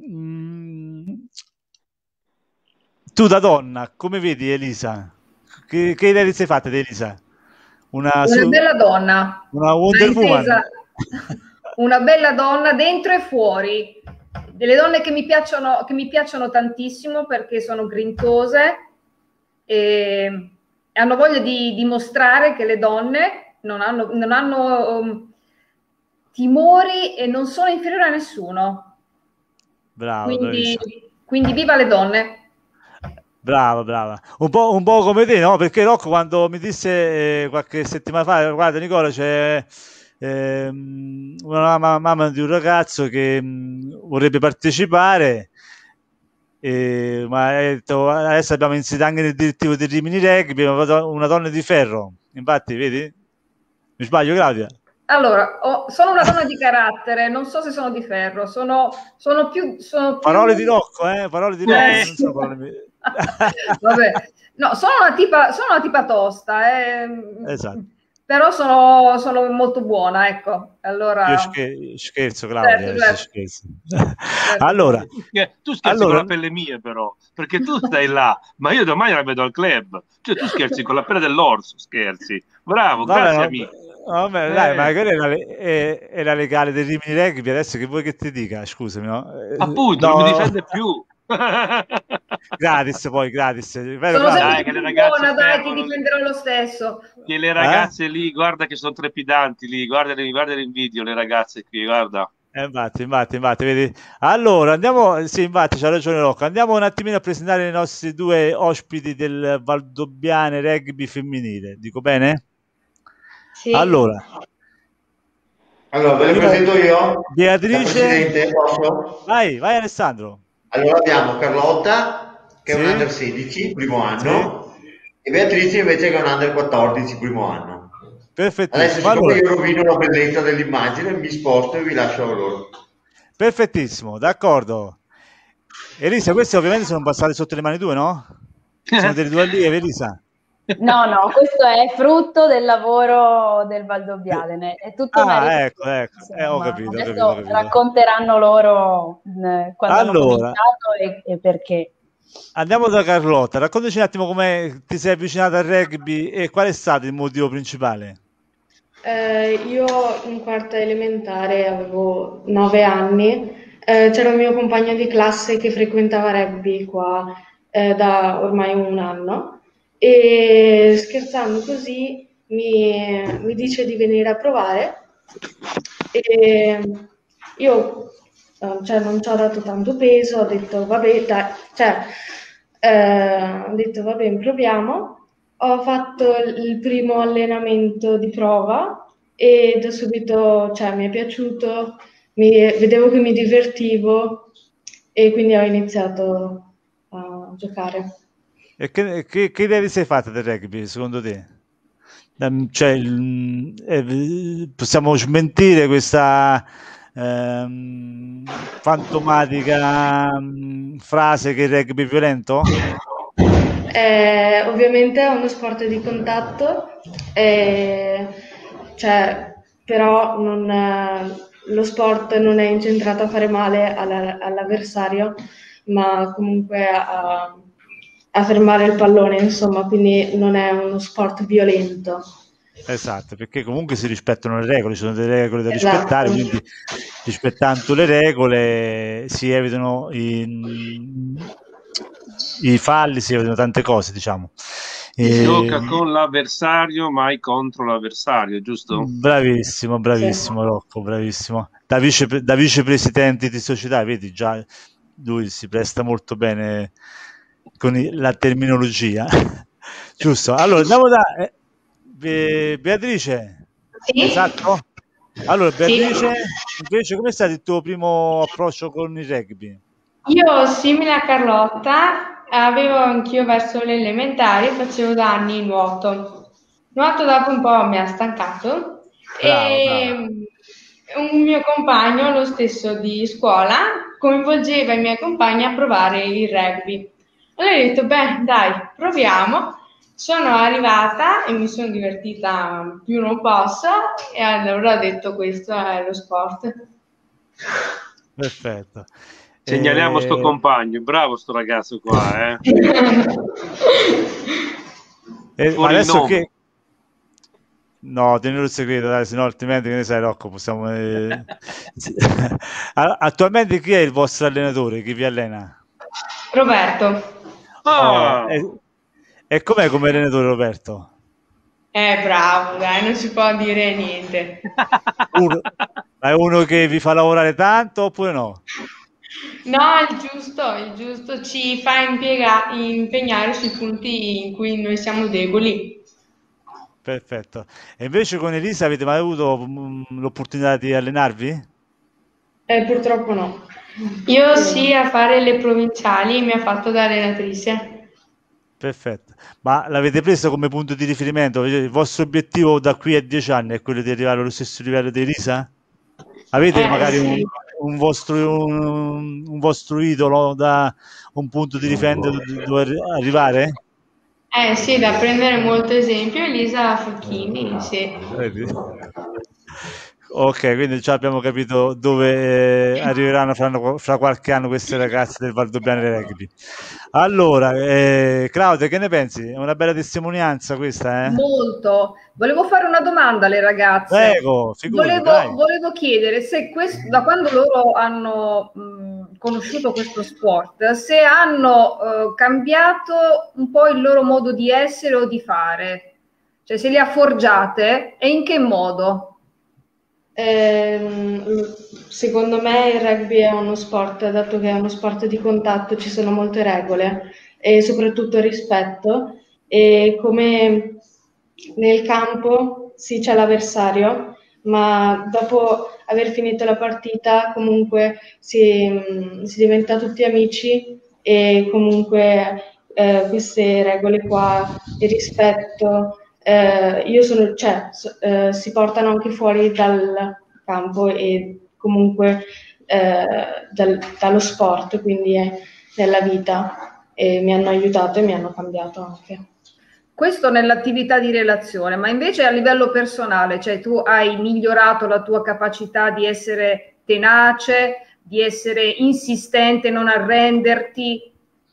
Tu da donna, come vedi Elisa? Che idea ti sei fatta di Elisa? Una bella donna, una Wonder Woman. Una bella donna dentro e fuori, delle donne che mi piacciono tantissimo perché sono grintose e hanno voglia di dimostrare che le donne non hanno timori e non sono inferiori a nessuno. Bravo, quindi viva le donne. Brava. Un po' come te, no? Perché Rocco quando mi disse qualche settimana fa, guarda Nicola, c'è una mamma di un ragazzo che vorrebbe partecipare, ma adesso abbiamo inserito anche nel direttivo di Rimini Rugby, una donna di ferro. Infatti, vedi? Mi sbaglio, Claudia? Allora, sono una donna di carattere, non so se sono di ferro, sono più... Parole di Rocco, parole di Rocco, non sono parole... Vabbè, no, sono una tipa tosta, esatto. Però sono molto buona, ecco. Allora... Io scherzo, Claudia, certo. Scherzo. Allora, tu scherzi con la pelle mia, però, perché tu stai là, ma io domani la vedo al club. Cioè, tu scherzi con la pelle dell'orso, scherzi. Bravo, grazie amico. Vabbè, dai, ma quella era legale del Rimini Rugby, adesso che vuoi che ti dica? Scusami, no? Appunto, non mi difende più. gratis. Sono sempre più buona, dai, ti difenderò lo stesso. E le ragazze lì, guarda che sono trepidanti lì, guarda in video le ragazze qui, guarda. Infatti, vedi. Allora, andiamo, sì, infatti, c'ha ragione Rocco, andiamo un attimino a presentare i nostri 2 ospiti del Valdobbiane Rugby femminile, dico bene? Sì. Allora ve le presento io. Beatrice, posso? Vai Alessandro. Allora abbiamo Carlotta che è un Under 16 primo anno e Beatrice invece che è un Under 14 primo anno. Perfetto. Adesso siccome io rovino la bellezza dell'immagine mi sposto e vi lascio a loro. Perfettissimo, d'accordo. Elisa, queste ovviamente sono passate sotto le mani tue, no? Sono delle tue allieve, Elisa? No, questo è frutto del lavoro del Valdobbiadene, è tutto merito. Ecco, ho capito. Adesso racconteranno loro quando hanno cominciato e perché. Andiamo da Carlotta, raccontaci un attimo come ti sei avvicinata al rugby e qual è stato il motivo principale? Io in quarta elementare avevo 9 anni, c'era un mio compagno di classe che frequentava rugby qua da ormai un anno e scherzando così mi dice di venire a provare e io non ci ho dato tanto peso, ho detto vabbè, dai, ho detto va bene, proviamo. Ho fatto il primo allenamento di prova e da subito mi è piaciuto, vedevo che mi divertivo e quindi ho iniziato a giocare. E che idea ti sei fatta del rugby, secondo te? Possiamo smentire questa fantomatica frase che il rugby è violento? Ovviamente è uno sport di contatto, però lo sport non è incentrato a fare male all'avversario, ma comunque a fermare il pallone, insomma, quindi non è uno sport violento. Esatto, perché comunque si rispettano le regole, ci sono delle regole da rispettare, quindi rispettando le regole si evitano i falli, si evitano tante cose, diciamo. Si gioca con l'avversario, mai contro l'avversario, giusto? Bravissimo, Rocco, bravissimo. Da vicepresidente di società, vedi, già lui si presta molto bene con la terminologia. Giusto? Allora, andiamo da Beatrice. Sì. Esatto? Allora, Beatrice, invece, come è stato il tuo primo approccio con il rugby? Io, simile a Carlotta, avevo anch'io verso le elementari, facevo da anni nuoto. Nuoto dopo un po' mi ha stancato e un mio compagno, lo stesso di scuola, coinvolgeva i miei compagni a provare il rugby. Allora ho detto, beh, dai, proviamo. Sono arrivata e mi sono divertita più non posso e allora ho detto, questo è lo sport. Perfetto. Segnaliamo sto compagno, bravo sto ragazzo qua, adesso che no, tenere il segreto, dai, sennò altrimenti che ne sai, Rocco, possiamo attualmente chi è il vostro allenatore, chi vi allena? Roberto. E com'è come allenatore Roberto? Bravo, dai, non si può dire niente. Ma è uno che vi fa lavorare tanto oppure no? No, il giusto ci fa impegnare sui punti in cui noi siamo deboli. Perfetto. E invece con Elisa avete mai avuto l'opportunità di allenarvi? Purtroppo no. Io sì, a fare le provinciali mi ha fatto da allenatrice. Perfetto. Ma l'avete preso come punto di riferimento? Il vostro obiettivo da qui a 10 anni è quello di arrivare allo stesso livello di Elisa? Avete magari un vostro idolo da un punto di riferimento dove arrivare? Sì, da prendere molto esempio Elisa Facchini, sì. Ok, quindi già abbiamo capito dove arriveranno fra qualche anno queste ragazze del Valdobbiadene Rugby. Allora, Claudia, che ne pensi? È una bella testimonianza questa, Molto. Volevo fare una domanda alle ragazze. Prego, figurati, volevo chiedere se da quando loro hanno conosciuto questo sport, se hanno cambiato un po' il loro modo di essere o di fare, cioè se li ha forgiate e in che modo? Secondo me il rugby è uno sport, dato che è uno sport di contatto, ci sono molte regole e soprattutto rispetto, e come nel campo sì c'è l'avversario, ma dopo aver finito la partita comunque si diventa tutti amici e comunque queste regole qua, il rispetto, si portano anche fuori dal campo e comunque dallo sport, quindi nella vita, e mi hanno aiutato e mi hanno cambiato anche. Questo nell'attività di relazione, ma invece a livello personale, cioè tu hai migliorato la tua capacità di essere tenace, di essere insistente, non arrenderti?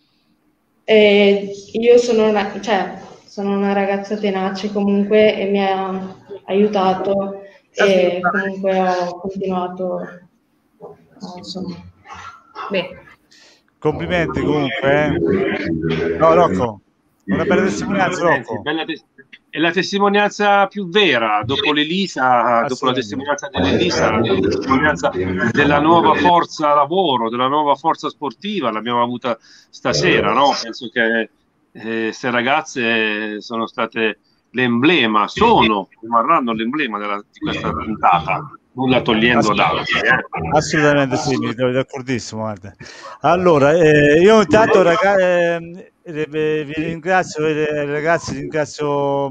Io sono una ragazza tenace comunque e mi ha aiutato e comunque ho continuato. Insomma. Beh. Complimenti comunque. No, Rocco, una bella testimonianza, Rocco. È la testimonianza più vera dopo l'Elisa, dopo la testimonianza dell'Elisa, la testimonianza della nuova forza lavoro, della nuova forza sportiva, l'abbiamo avuta stasera, no? Penso che queste ragazze sono state l'emblema, rimarranno l'emblema di questa puntata, nulla togliendo ad altri. Assolutamente sì, mi trovo d'accordissimo. Guarda. Allora, io intanto vi ringrazio, ragazzi, ringrazio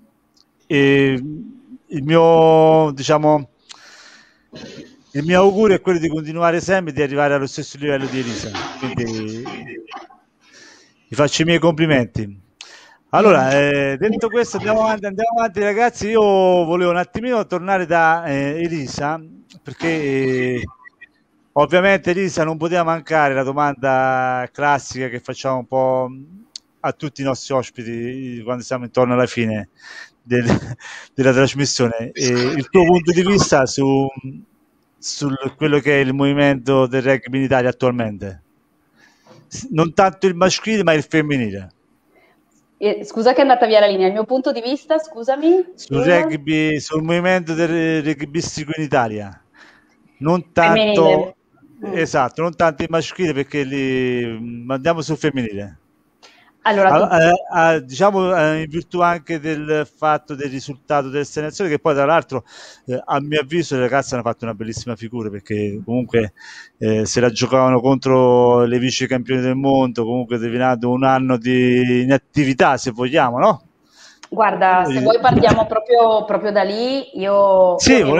il mio, diciamo, il mio augurio è quello di continuare sempre, di arrivare allo stesso livello di Elisa, quindi vi faccio i miei complimenti. Allora, detto questo, andiamo avanti ragazzi. Io volevo un attimino tornare da Elisa, perché ovviamente Elisa non poteva mancare la domanda classica che facciamo un po' a tutti i nostri ospiti quando siamo intorno alla fine della trasmissione. Il tuo punto di vista su quello che è il movimento del rugby in Italia attualmente? Non tanto il maschile, ma il femminile. Scusa che è andata via la linea. Il mio punto di vista, scusami. Sul movimento del rugbystico in Italia. Non tanto, esatto, non tanto il maschile, perché lì andiamo sul femminile. Allora, diciamo in virtù anche del fatto del risultato delle selezioni, che poi tra l'altro a mio avviso le ragazze hanno fatto una bellissima figura, perché comunque se la giocavano contro le vice campioni del mondo, comunque terminato un anno di inattività, se vogliamo, no? Guarda, se vuoi partiamo proprio da lì. Io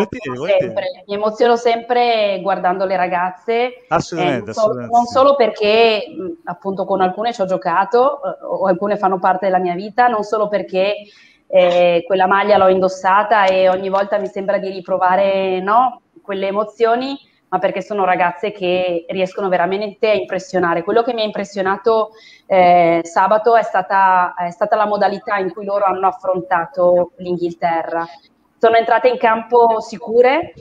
mi emoziono sempre guardando le ragazze, assolutamente. Non solo perché appunto con alcune ci ho giocato, o alcune fanno parte della mia vita, non solo perché quella maglia l'ho indossata e ogni volta mi sembra di riprovare, no, quelle emozioni, ma perché sono ragazze che riescono veramente a impressionare. Quello che mi ha impressionato sabato è stata la modalità in cui loro hanno affrontato l'Inghilterra. Sono entrate in campo sicure,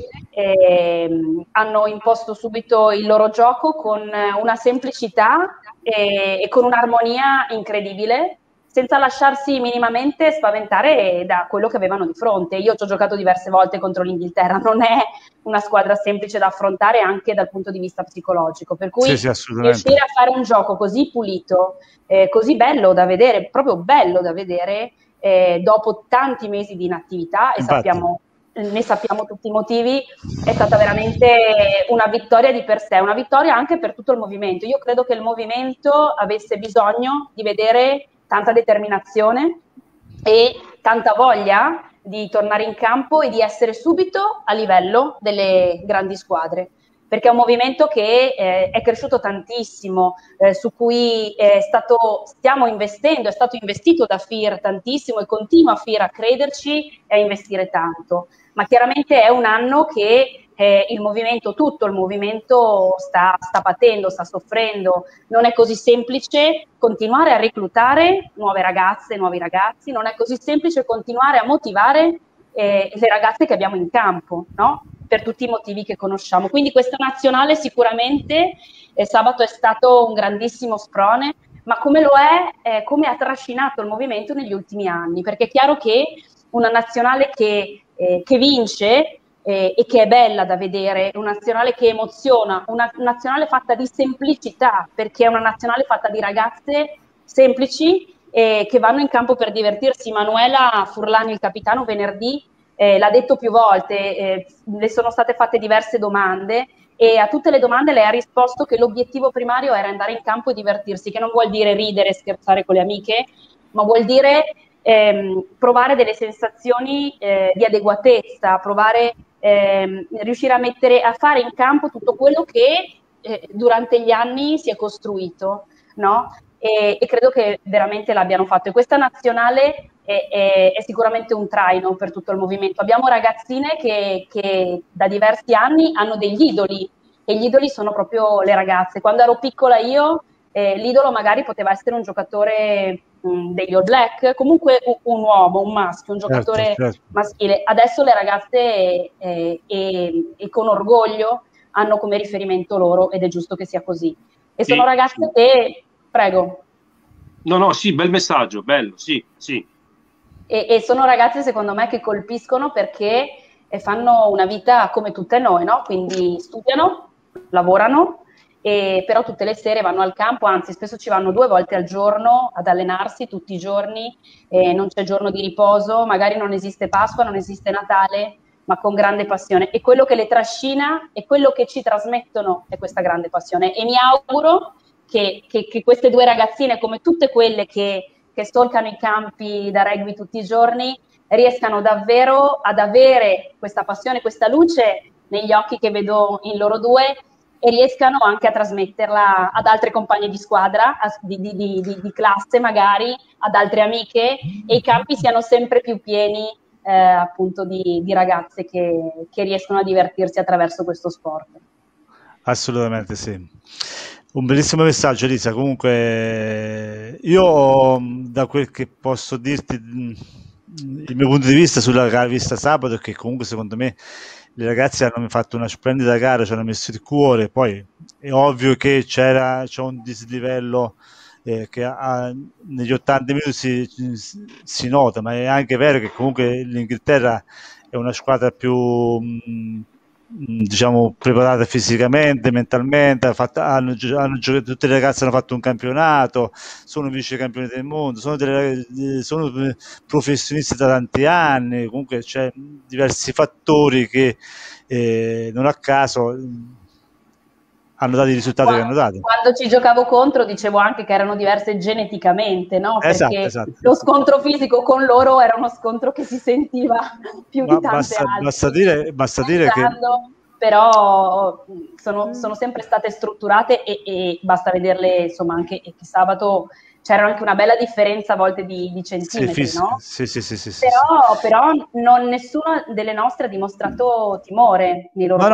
hanno imposto subito il loro gioco con una semplicità e con un'armonia incredibile, senza lasciarsi minimamente spaventare da quello che avevano di fronte. Io ci ho giocato diverse volte contro l'Inghilterra, non è una squadra semplice da affrontare anche dal punto di vista psicologico, per cui riuscire a fare un gioco così pulito, così bello da vedere, proprio bello da vedere, dopo tanti mesi di inattività, e ne sappiamo tutti i motivi, è stata veramente una vittoria di per sé, una vittoria anche per tutto il movimento. Io credo che il movimento avesse bisogno di vedere tanta determinazione e tanta voglia di tornare in campo e di essere subito a livello delle grandi squadre, perché è un movimento che è cresciuto tantissimo, su cui stiamo investendo, è stato investito da FIR tantissimo e continua FIR a crederci e a investire tanto, ma chiaramente è un anno che tutto il movimento sta patendo, sta soffrendo. Non è così semplice continuare a reclutare nuove ragazze, nuovi ragazzi, non è così semplice continuare a motivare le ragazze che abbiamo in campo, no? Per tutti i motivi che conosciamo. Quindi questa nazionale sicuramente sabato è stato un grandissimo sprone, ma come lo è come ha trascinato il movimento negli ultimi anni, perché è chiaro che una nazionale che vince e che è bella da vedere, una nazionale che emoziona, una nazionale fatta di semplicità, perché è una nazionale fatta di ragazze semplici che vanno in campo per divertirsi. Manuela Furlani, il capitano, venerdì l'ha detto più volte, le sono state fatte diverse domande e a tutte le domande lei ha risposto che l'obiettivo primario era andare in campo e divertirsi, che non vuol dire ridere e scherzare con le amiche, ma vuol dire provare delle sensazioni di adeguatezza, provare riuscire a fare in campo tutto quello che durante gli anni si è costruito, no? E credo che veramente l'abbiano fatto. E questa nazionale è sicuramente un traino per tutto il movimento. Abbiamo ragazzine che da diversi anni hanno degli idoli, e gli idoli sono proprio le ragazze. Quando ero piccola io, l'idolo magari poteva essere un giocatore degli All Black, comunque un uomo, un maschio, un giocatore maschile. Adesso le ragazze e con orgoglio hanno come riferimento loro, ed è giusto che sia così. E sono ragazze che... Prego. No, sì, bel messaggio, bello, sì. E sono ragazze, secondo me, che colpiscono perché fanno una vita come tutte noi, no? Quindi studiano, lavorano, però tutte le sere vanno al campo, anzi spesso ci vanno 2 volte al giorno ad allenarsi tutti i giorni, non c'è giorno di riposo, magari non esiste Pasqua, non esiste Natale, ma con grande passione. E quello che le trascina e quello che ci trasmettono è questa grande passione. E mi auguro che queste 2 ragazzine, come tutte quelle che solcano i campi da rugby tutti i giorni, riescano davvero ad avere questa passione, questa luce negli occhi che vedo in loro 2, e riescano anche a trasmetterla ad altre compagne di squadra, di classe magari, ad altre amiche, e i campi siano sempre più pieni appunto di ragazze che riescono a divertirsi attraverso questo sport. Assolutamente sì. Un bellissimo messaggio, Elisa. Comunque io, da quel che posso dirti, il mio punto di vista sulla gara vista sabato è che comunque secondo me le ragazze hanno fatto una splendida gara, ci hanno messo il cuore. Poi è ovvio che c'è un dislivello che negli 80 minuti si nota, ma è anche vero che comunque l'Inghilterra è una squadra più diciamo preparata fisicamente, mentalmente, tutte le ragazze hanno fatto un campionato, sono vice campioni del mondo, sono professionisti da tanti anni. Comunque c'è diversi fattori che non a caso hanno dato i risultati che hanno dato. Quando ci giocavo contro dicevo anche che erano diverse geneticamente, no? Perché esatto. Lo scontro fisico con loro era uno scontro che si sentiva più di tante altre. Basta dire che... Però sono sempre state strutturate e basta vederle, insomma, anche che sabato c'era anche una bella differenza a volte di centimetri, no? Sì. Però nessuna delle nostre ha dimostrato timore nei loro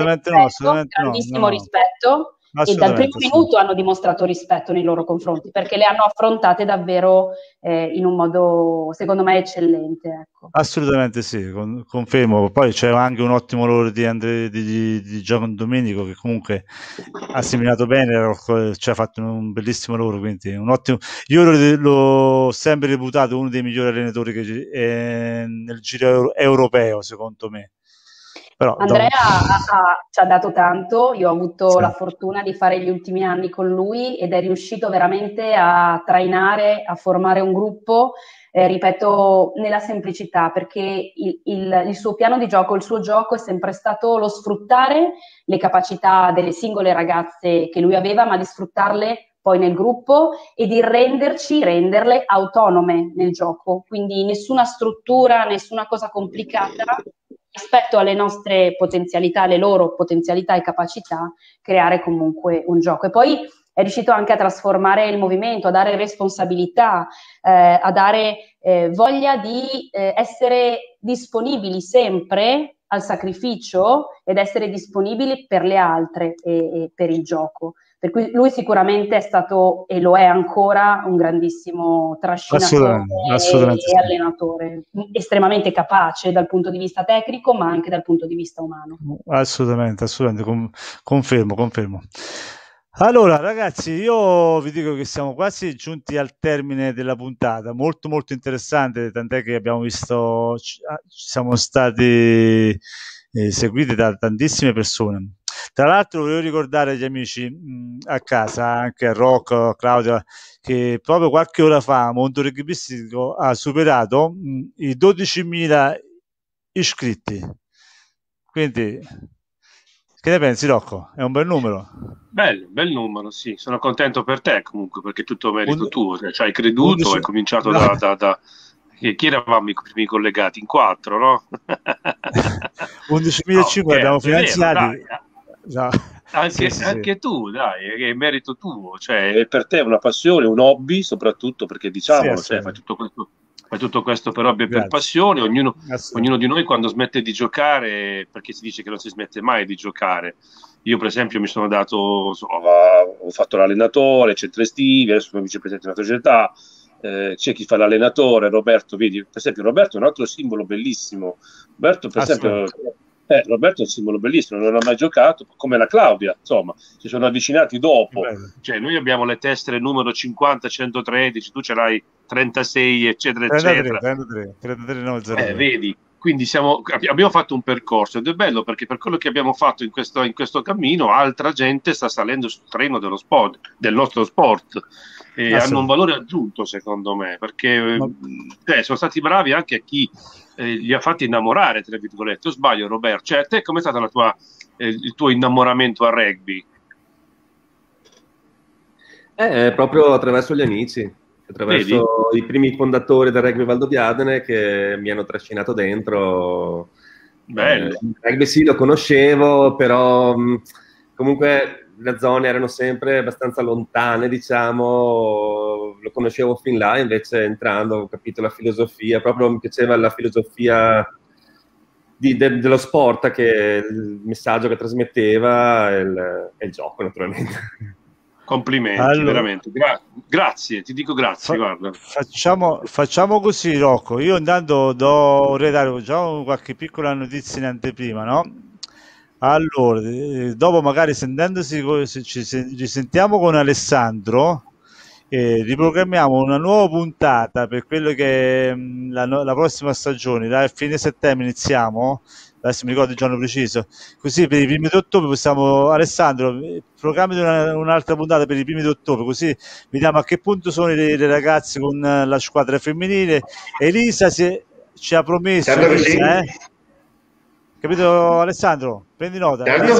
grandissimo rispetto, e dal primo minuto hanno dimostrato rispetto nei loro confronti, perché le hanno affrontate davvero in un modo, secondo me, eccellente. Ecco. Assolutamente sì, confermo. Poi c'è anche un ottimo lavoro di Gian Domenico, che comunque ha seminato bene, ci ha fatto un bellissimo lavoro, quindi un ottimo. Io l'ho sempre reputato uno dei migliori allenatori che nel giro europeo, secondo me. Però, Andrea ci ha dato tanto, io ho avuto la fortuna di fare gli ultimi anni con lui, ed è riuscito veramente a trainare, a formare un gruppo, ripeto, nella semplicità, perché il suo piano di gioco, il suo gioco è sempre stato lo sfruttare le capacità delle singole ragazze che lui aveva, ma di sfruttarle poi nel gruppo e di renderle autonome nel gioco, quindi nessuna struttura, nessuna cosa complicata, rispetto alle nostre potenzialità, alle loro potenzialità e capacità, creare comunque un gioco. E poi è riuscito anche a trasformare il movimento, a dare responsabilità, a dare voglia di essere disponibili sempre al sacrificio ed essere disponibili per le altre e per il gioco. Per cui lui sicuramente è stato, e lo è ancora, un grandissimo trascinatore e allenatore, estremamente capace dal punto di vista tecnico, ma anche dal punto di vista umano. Assolutamente, confermo. Allora ragazzi, io vi dico che siamo quasi giunti al termine della puntata, molto molto interessante, tant'è che abbiamo visto, ci siamo stati seguiti da tantissime persone. Tra l'altro volevo ricordare agli amici a casa, anche a Rocco, Claudia, che proprio qualche ora fa Mondo Rugbystico ha superato i 12.000 iscritti. Quindi, che ne pensi, Rocco? È un bel numero? Bel numero, sì. Sono contento per te comunque, perché è tutto merito tuo. Cioè, hai creduto, hai cominciato Chi eravamo i primi collegati? In 4, no? 11.500 abbiamo finanziati. No. Anche tu, dai, è merito tuo, cioè è per te una passione, un hobby, soprattutto perché diciamolo, cioè, fai tutto questo per hobby e per passione. Ognuno di noi quando smette di giocare, perché si dice che non si smette mai di giocare. Io per esempio mi sono dato, ho fatto l'allenatore, centri estivi, adesso sono vicepresidente della società. C'è chi fa l'allenatore, Roberto, vedi, per esempio Roberto è un altro simbolo bellissimo. Roberto per esempio Roberto è un simbolo bellissimo, non ha mai giocato, come la Claudia, insomma, si sono avvicinati dopo. Cioè, noi abbiamo le tessere numero 50, 113, tu ce l'hai 36, eccetera, 33, vedi, quindi abbiamo fatto un percorso ed è bello perché per quello che abbiamo fatto in questo cammino, altra gente sta salendo sul treno del nostro sport. E hanno un valore aggiunto secondo me, perché sono stati bravi anche a chi li ha fatti innamorare, tra virgolette. O sbaglio, Roberto? Cioè, a te com'è stato il tuo innamoramento al rugby? Proprio attraverso gli amici, attraverso i primi fondatori del rugby Valdobbiadene che mi hanno trascinato dentro. Bello. Il rugby sì, lo conoscevo, però comunque le zone erano sempre abbastanza lontane, diciamo, lo conoscevo fin là, invece entrando ho capito la filosofia, proprio mi piaceva la filosofia dello sport, che il messaggio che trasmetteva e il gioco, naturalmente. Complimenti, veramente. Grazie, ti dico grazie. Guarda. Facciamo così, Rocco. Io intanto vorrei dare già qualche piccola notizia in anteprima, no? Allora, dopo magari sentendosi, ci risentiamo con Alessandro e riprogrammiamo una nuova puntata per quello che è la prossima stagione. Da fine settembre iniziamo, adesso mi ricordo il giorno preciso, così per i primi di ottobre possiamo, Alessandro, programmi un'altra puntata per i primi di ottobre, così vediamo a che punto sono le ragazze con la squadra femminile. Elisa ci ha promesso, capito Alessandro? Prendi nota.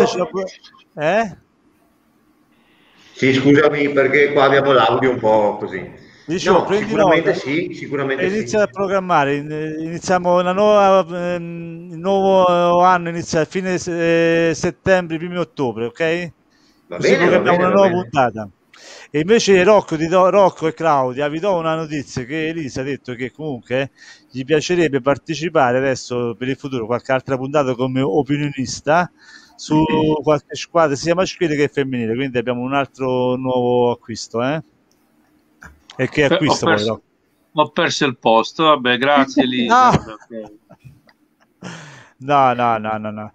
Sì, scusami perché qua abbiamo l'audio un po' così. Dicevo, no, sicuramente nota. Sì, sicuramente inizia a programmare, iniziamo il nuovo anno, inizia a fine settembre, primi ottobre, ok? Così programmiamo una nuova puntata. E invece Rocco e Claudia vi do una notizia, che Elisa ha detto che comunque gli piacerebbe partecipare adesso per il futuro qualche altra puntata come opinionista su qualche squadra sia maschile che femminile, quindi abbiamo un altro nuovo acquisto, E che acquisto ho perso il posto, vabbè, grazie Elisa. No.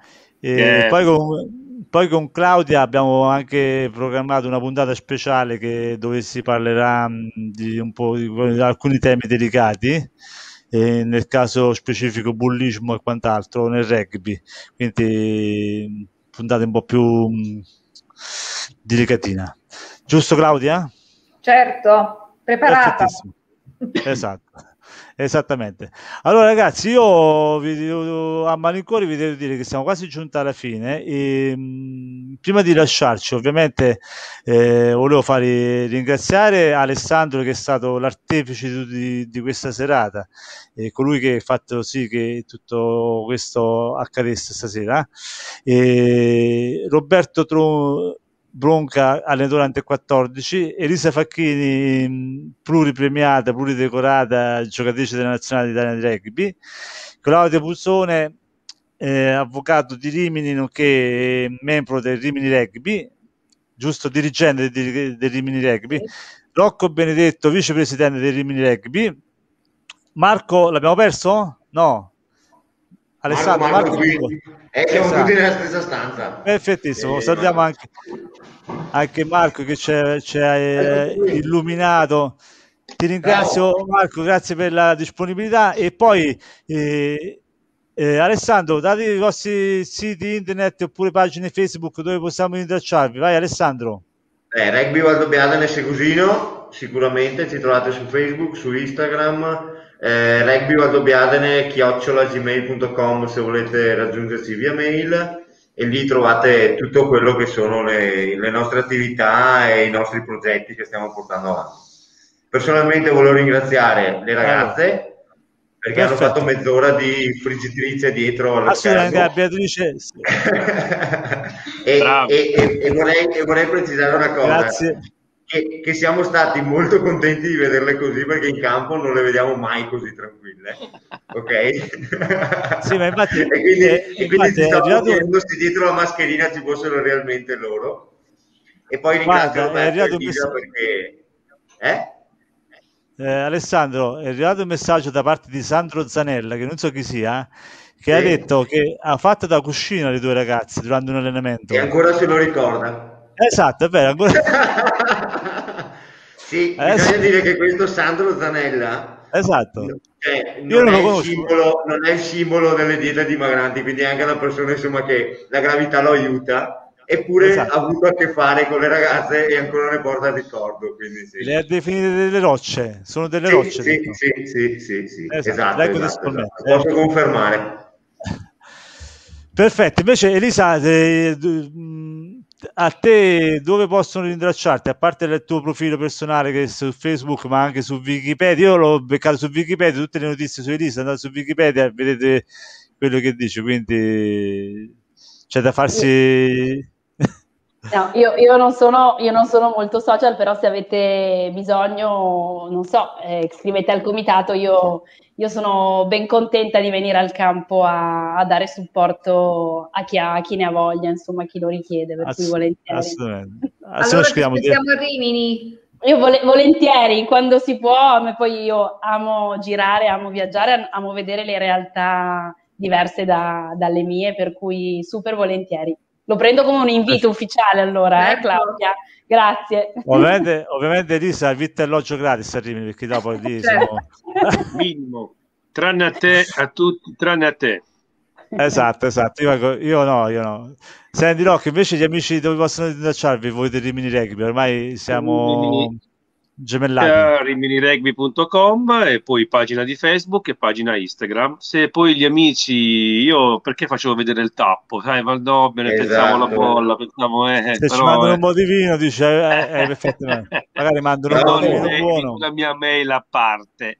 Poi con Claudia abbiamo anche programmato una puntata speciale dove si parlerà di alcuni temi delicati, nel caso specifico bullismo e quant'altro nel rugby, quindi puntata un po' più delicatina. Giusto Claudia? Certo, preparata. Esatto. Esattamente. Allora ragazzi, io a malincuore vi devo dire che siamo quasi giunti alla fine e prima di lasciarci ovviamente volevo ringraziare Alessandro, che è stato l'artefice di questa serata, colui che ha fatto sì che tutto questo accadesse stasera, Roberto Bronca, allenatore ante 14, Elisa Facchini, pluripremiata, pluridecorata giocatrice della nazionale italiana di rugby, Claudia Puzzone, avvocato di Rimini nonché membro del Rimini Rugby, giusto, dirigente del Rimini Rugby, Rocco Benedetto, vicepresidente del Rimini Rugby. Marco l'abbiamo perso? No. Alessandro, Marco qui. Siamo tutti nella stessa stanza. Perfettissimo, salutiamo anche Marco che ci ha illuminato. Ti ringrazio. Ciao. Marco, grazie per la disponibilità. E poi Alessandro, date i vostri siti internet oppure pagine Facebook dove possiamo rintracciarvi. Vai Alessandro. Rugby Valdobbiadene Segusino, sicuramente ci trovate su Facebook, su Instagram, Rugby Valdobbiadene @gmail.com se volete raggiungerci via mail, e lì trovate tutto quello che sono le nostre attività e i nostri progetti che stiamo portando avanti. Personalmente volevo ringraziare le ragazze perché hanno fatto mezz'ora di friggitrice dietro allo schermo. Beatrice. e vorrei precisare una cosa. Grazie. Che siamo stati molto contenti di vederle così, perché in campo non le vediamo mai così tranquille, ok? Sì, ma infatti, e quindi ti stavo chiedendo se dietro la mascherina ci fossero realmente loro. E poi ringrazio Roberto e Lisa perché... Alessandro, è arrivato un messaggio da parte di Sandro Zanella, che non so chi sia, che ha detto che ha fatto da cuscina le due ragazze durante un allenamento. E ancora se lo ricorda. Esatto, è vero. Ancora... sì, bisogna dire che questo Sandro Zanella non è il simbolo delle diete dimagranti, quindi è anche una persona insomma che la gravità lo aiuta, eppure ha avuto a che fare con le ragazze e ancora ne porta il ricordo. Quindi, sì. Le ha definite delle rocce, sono delle rocce. Sì, esatto. Posso confermare. Perfetto, invece Elisa, a te dove possono rintracciarti, a parte il tuo profilo personale che è su Facebook ma anche su Wikipedia? Io l'ho beccato su Wikipedia, tutte le notizie su Elisa, andate su Wikipedia e vedete quello che dice, quindi c'è da farsi... No, io non sono molto social, però se avete bisogno, non so, scrivete al comitato, io sono ben contenta di venire al campo a dare supporto a chi ne ha voglia, insomma, a chi lo richiede, per cui volentieri. Assolutamente. Allora ci aspettiamo a Rimini. Io volentieri, quando si può, poi io amo girare, amo viaggiare, amo vedere le realtà diverse dalle mie, per cui super volentieri. Lo prendo come un invito ufficiale allora, Claudia? Grazie. Ovviamente Elisa, il vitto e alloggio gratis a Rimini, perché dopo lì siamo... minimo, tranne a te, a tutti, tranne a te. Esatto, io no. Senti Rocco, invece gli amici dove possono rintracciarvi voi del Rimini Rugby? Ormai siamo gemellati. riminiregby.com e poi pagina di Facebook e pagina Instagram. Se poi gli amici, io perché facevo vedere il tappo? Sai, Valdobene, pensavo la bolla, pensavo se però, ci mandano un po' di vino, dice perfettamente. Magari mandano un po' di vino buono. La mia mail a parte.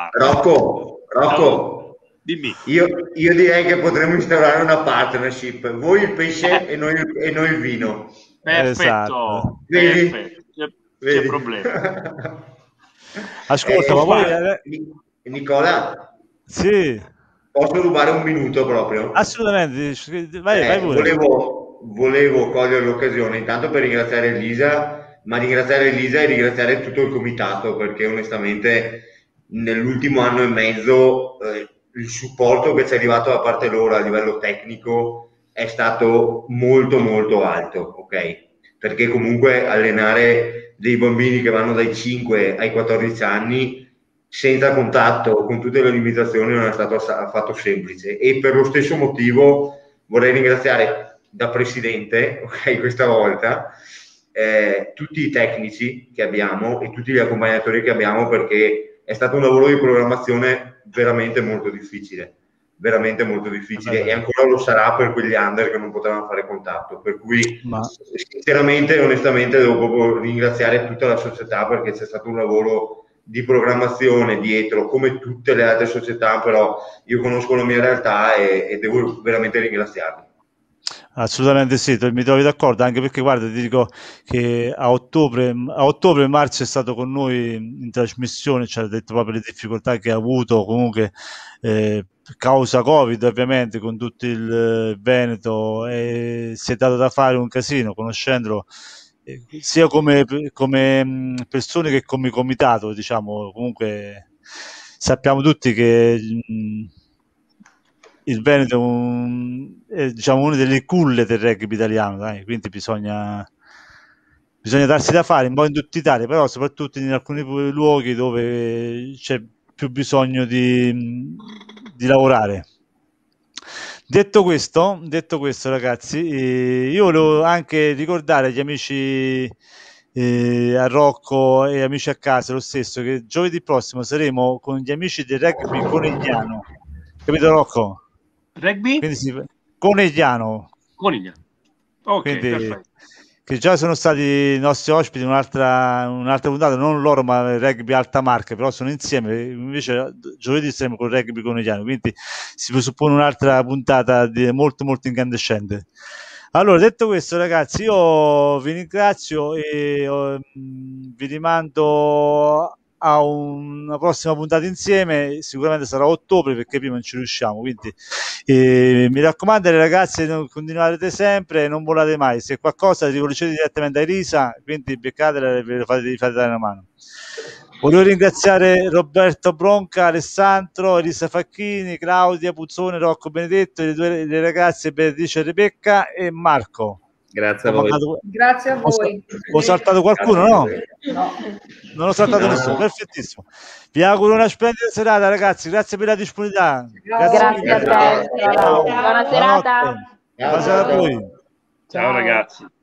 Rocco, dimmi. Io direi che potremmo instaurare una partnership, voi il pesce e noi il vino. Perfetto, esatto. Perfetto. C'è problema. Ascolta, ma poi Nicola, sì, posso rubare un minuto proprio? Assolutamente, vai pure. Volevo cogliere l'occasione intanto per ringraziare Elisa, ma ringraziare Elisa e ringraziare tutto il comitato, perché onestamente nell'ultimo anno e mezzo il supporto che ci è arrivato da parte loro a livello tecnico è stato molto molto alto, ok? Perché comunque allenare dei bambini che vanno dai 5 ai 14 anni senza contatto, con tutte le limitazioni, non è stato affatto semplice, e per lo stesso motivo vorrei ringraziare da presidente, ok, questa volta tutti i tecnici che abbiamo e tutti gli accompagnatori che abbiamo, perché è stato un lavoro di programmazione veramente molto difficile e ancora lo sarà per quegli under che non potevano fare contatto, per cui sinceramente e onestamente devo proprio ringraziare tutta la società, perché c'è stato un lavoro di programmazione dietro come tutte le altre società, però io conosco la mia realtà e devo veramente ringraziarli. Assolutamente sì, mi trovi d'accordo, anche perché guarda, ti dico che a ottobre Marzio è stato con noi in trasmissione, ci ha detto proprio le difficoltà che ha avuto comunque causa Covid, ovviamente, con tutto il Veneto, e si è dato da fare un casino, conoscendolo sia come persone che come comitato, diciamo. Comunque sappiamo tutti che il Veneto è diciamo una delle culle del rugby italiano, dai, quindi bisogna darsi da fare un po' in tutta Italia, però soprattutto in alcuni luoghi dove c'è più bisogno di lavorare. Detto questo ragazzi, io volevo anche ricordare agli amici a Rocco e amici a casa lo stesso, che giovedì prossimo saremo con gli amici del rugby conegliano, capito Rocco? Rugby? Quindi Conegliano. Ok, quindi, perfetto. che già sono stati i nostri ospiti in un'altra puntata, non loro ma il rugby alta marca, però sono insieme, invece giovedì saremo con il rugby comunitario, quindi si presuppone un'altra puntata molto molto incandescente. Allora, detto questo, ragazzi, io vi ringrazio e vi rimando a una prossima puntata insieme. Sicuramente sarà a ottobre, perché prima non ci riusciamo, quindi mi raccomando, ragazzi, continuate sempre, non volate mai. Se qualcosa rivolgete direttamente a Elisa, quindi beccatela e vi fate dare una mano. Volevo ringraziare Roberto Bronca, Alessandro, Elisa Facchini, Claudia Puzzone, Rocco Benedetto, le ragazze Beatrice Rebecca e Marco. Grazie a voi. Grazie a voi. Ho saltato qualcuno, no? No. Non ho saltato nessuno, perfettissimo. Vi auguro una splendida serata, ragazzi. Grazie per la disponibilità. Grazie a te. Buona serata. Buona serata a voi. Ciao ragazzi.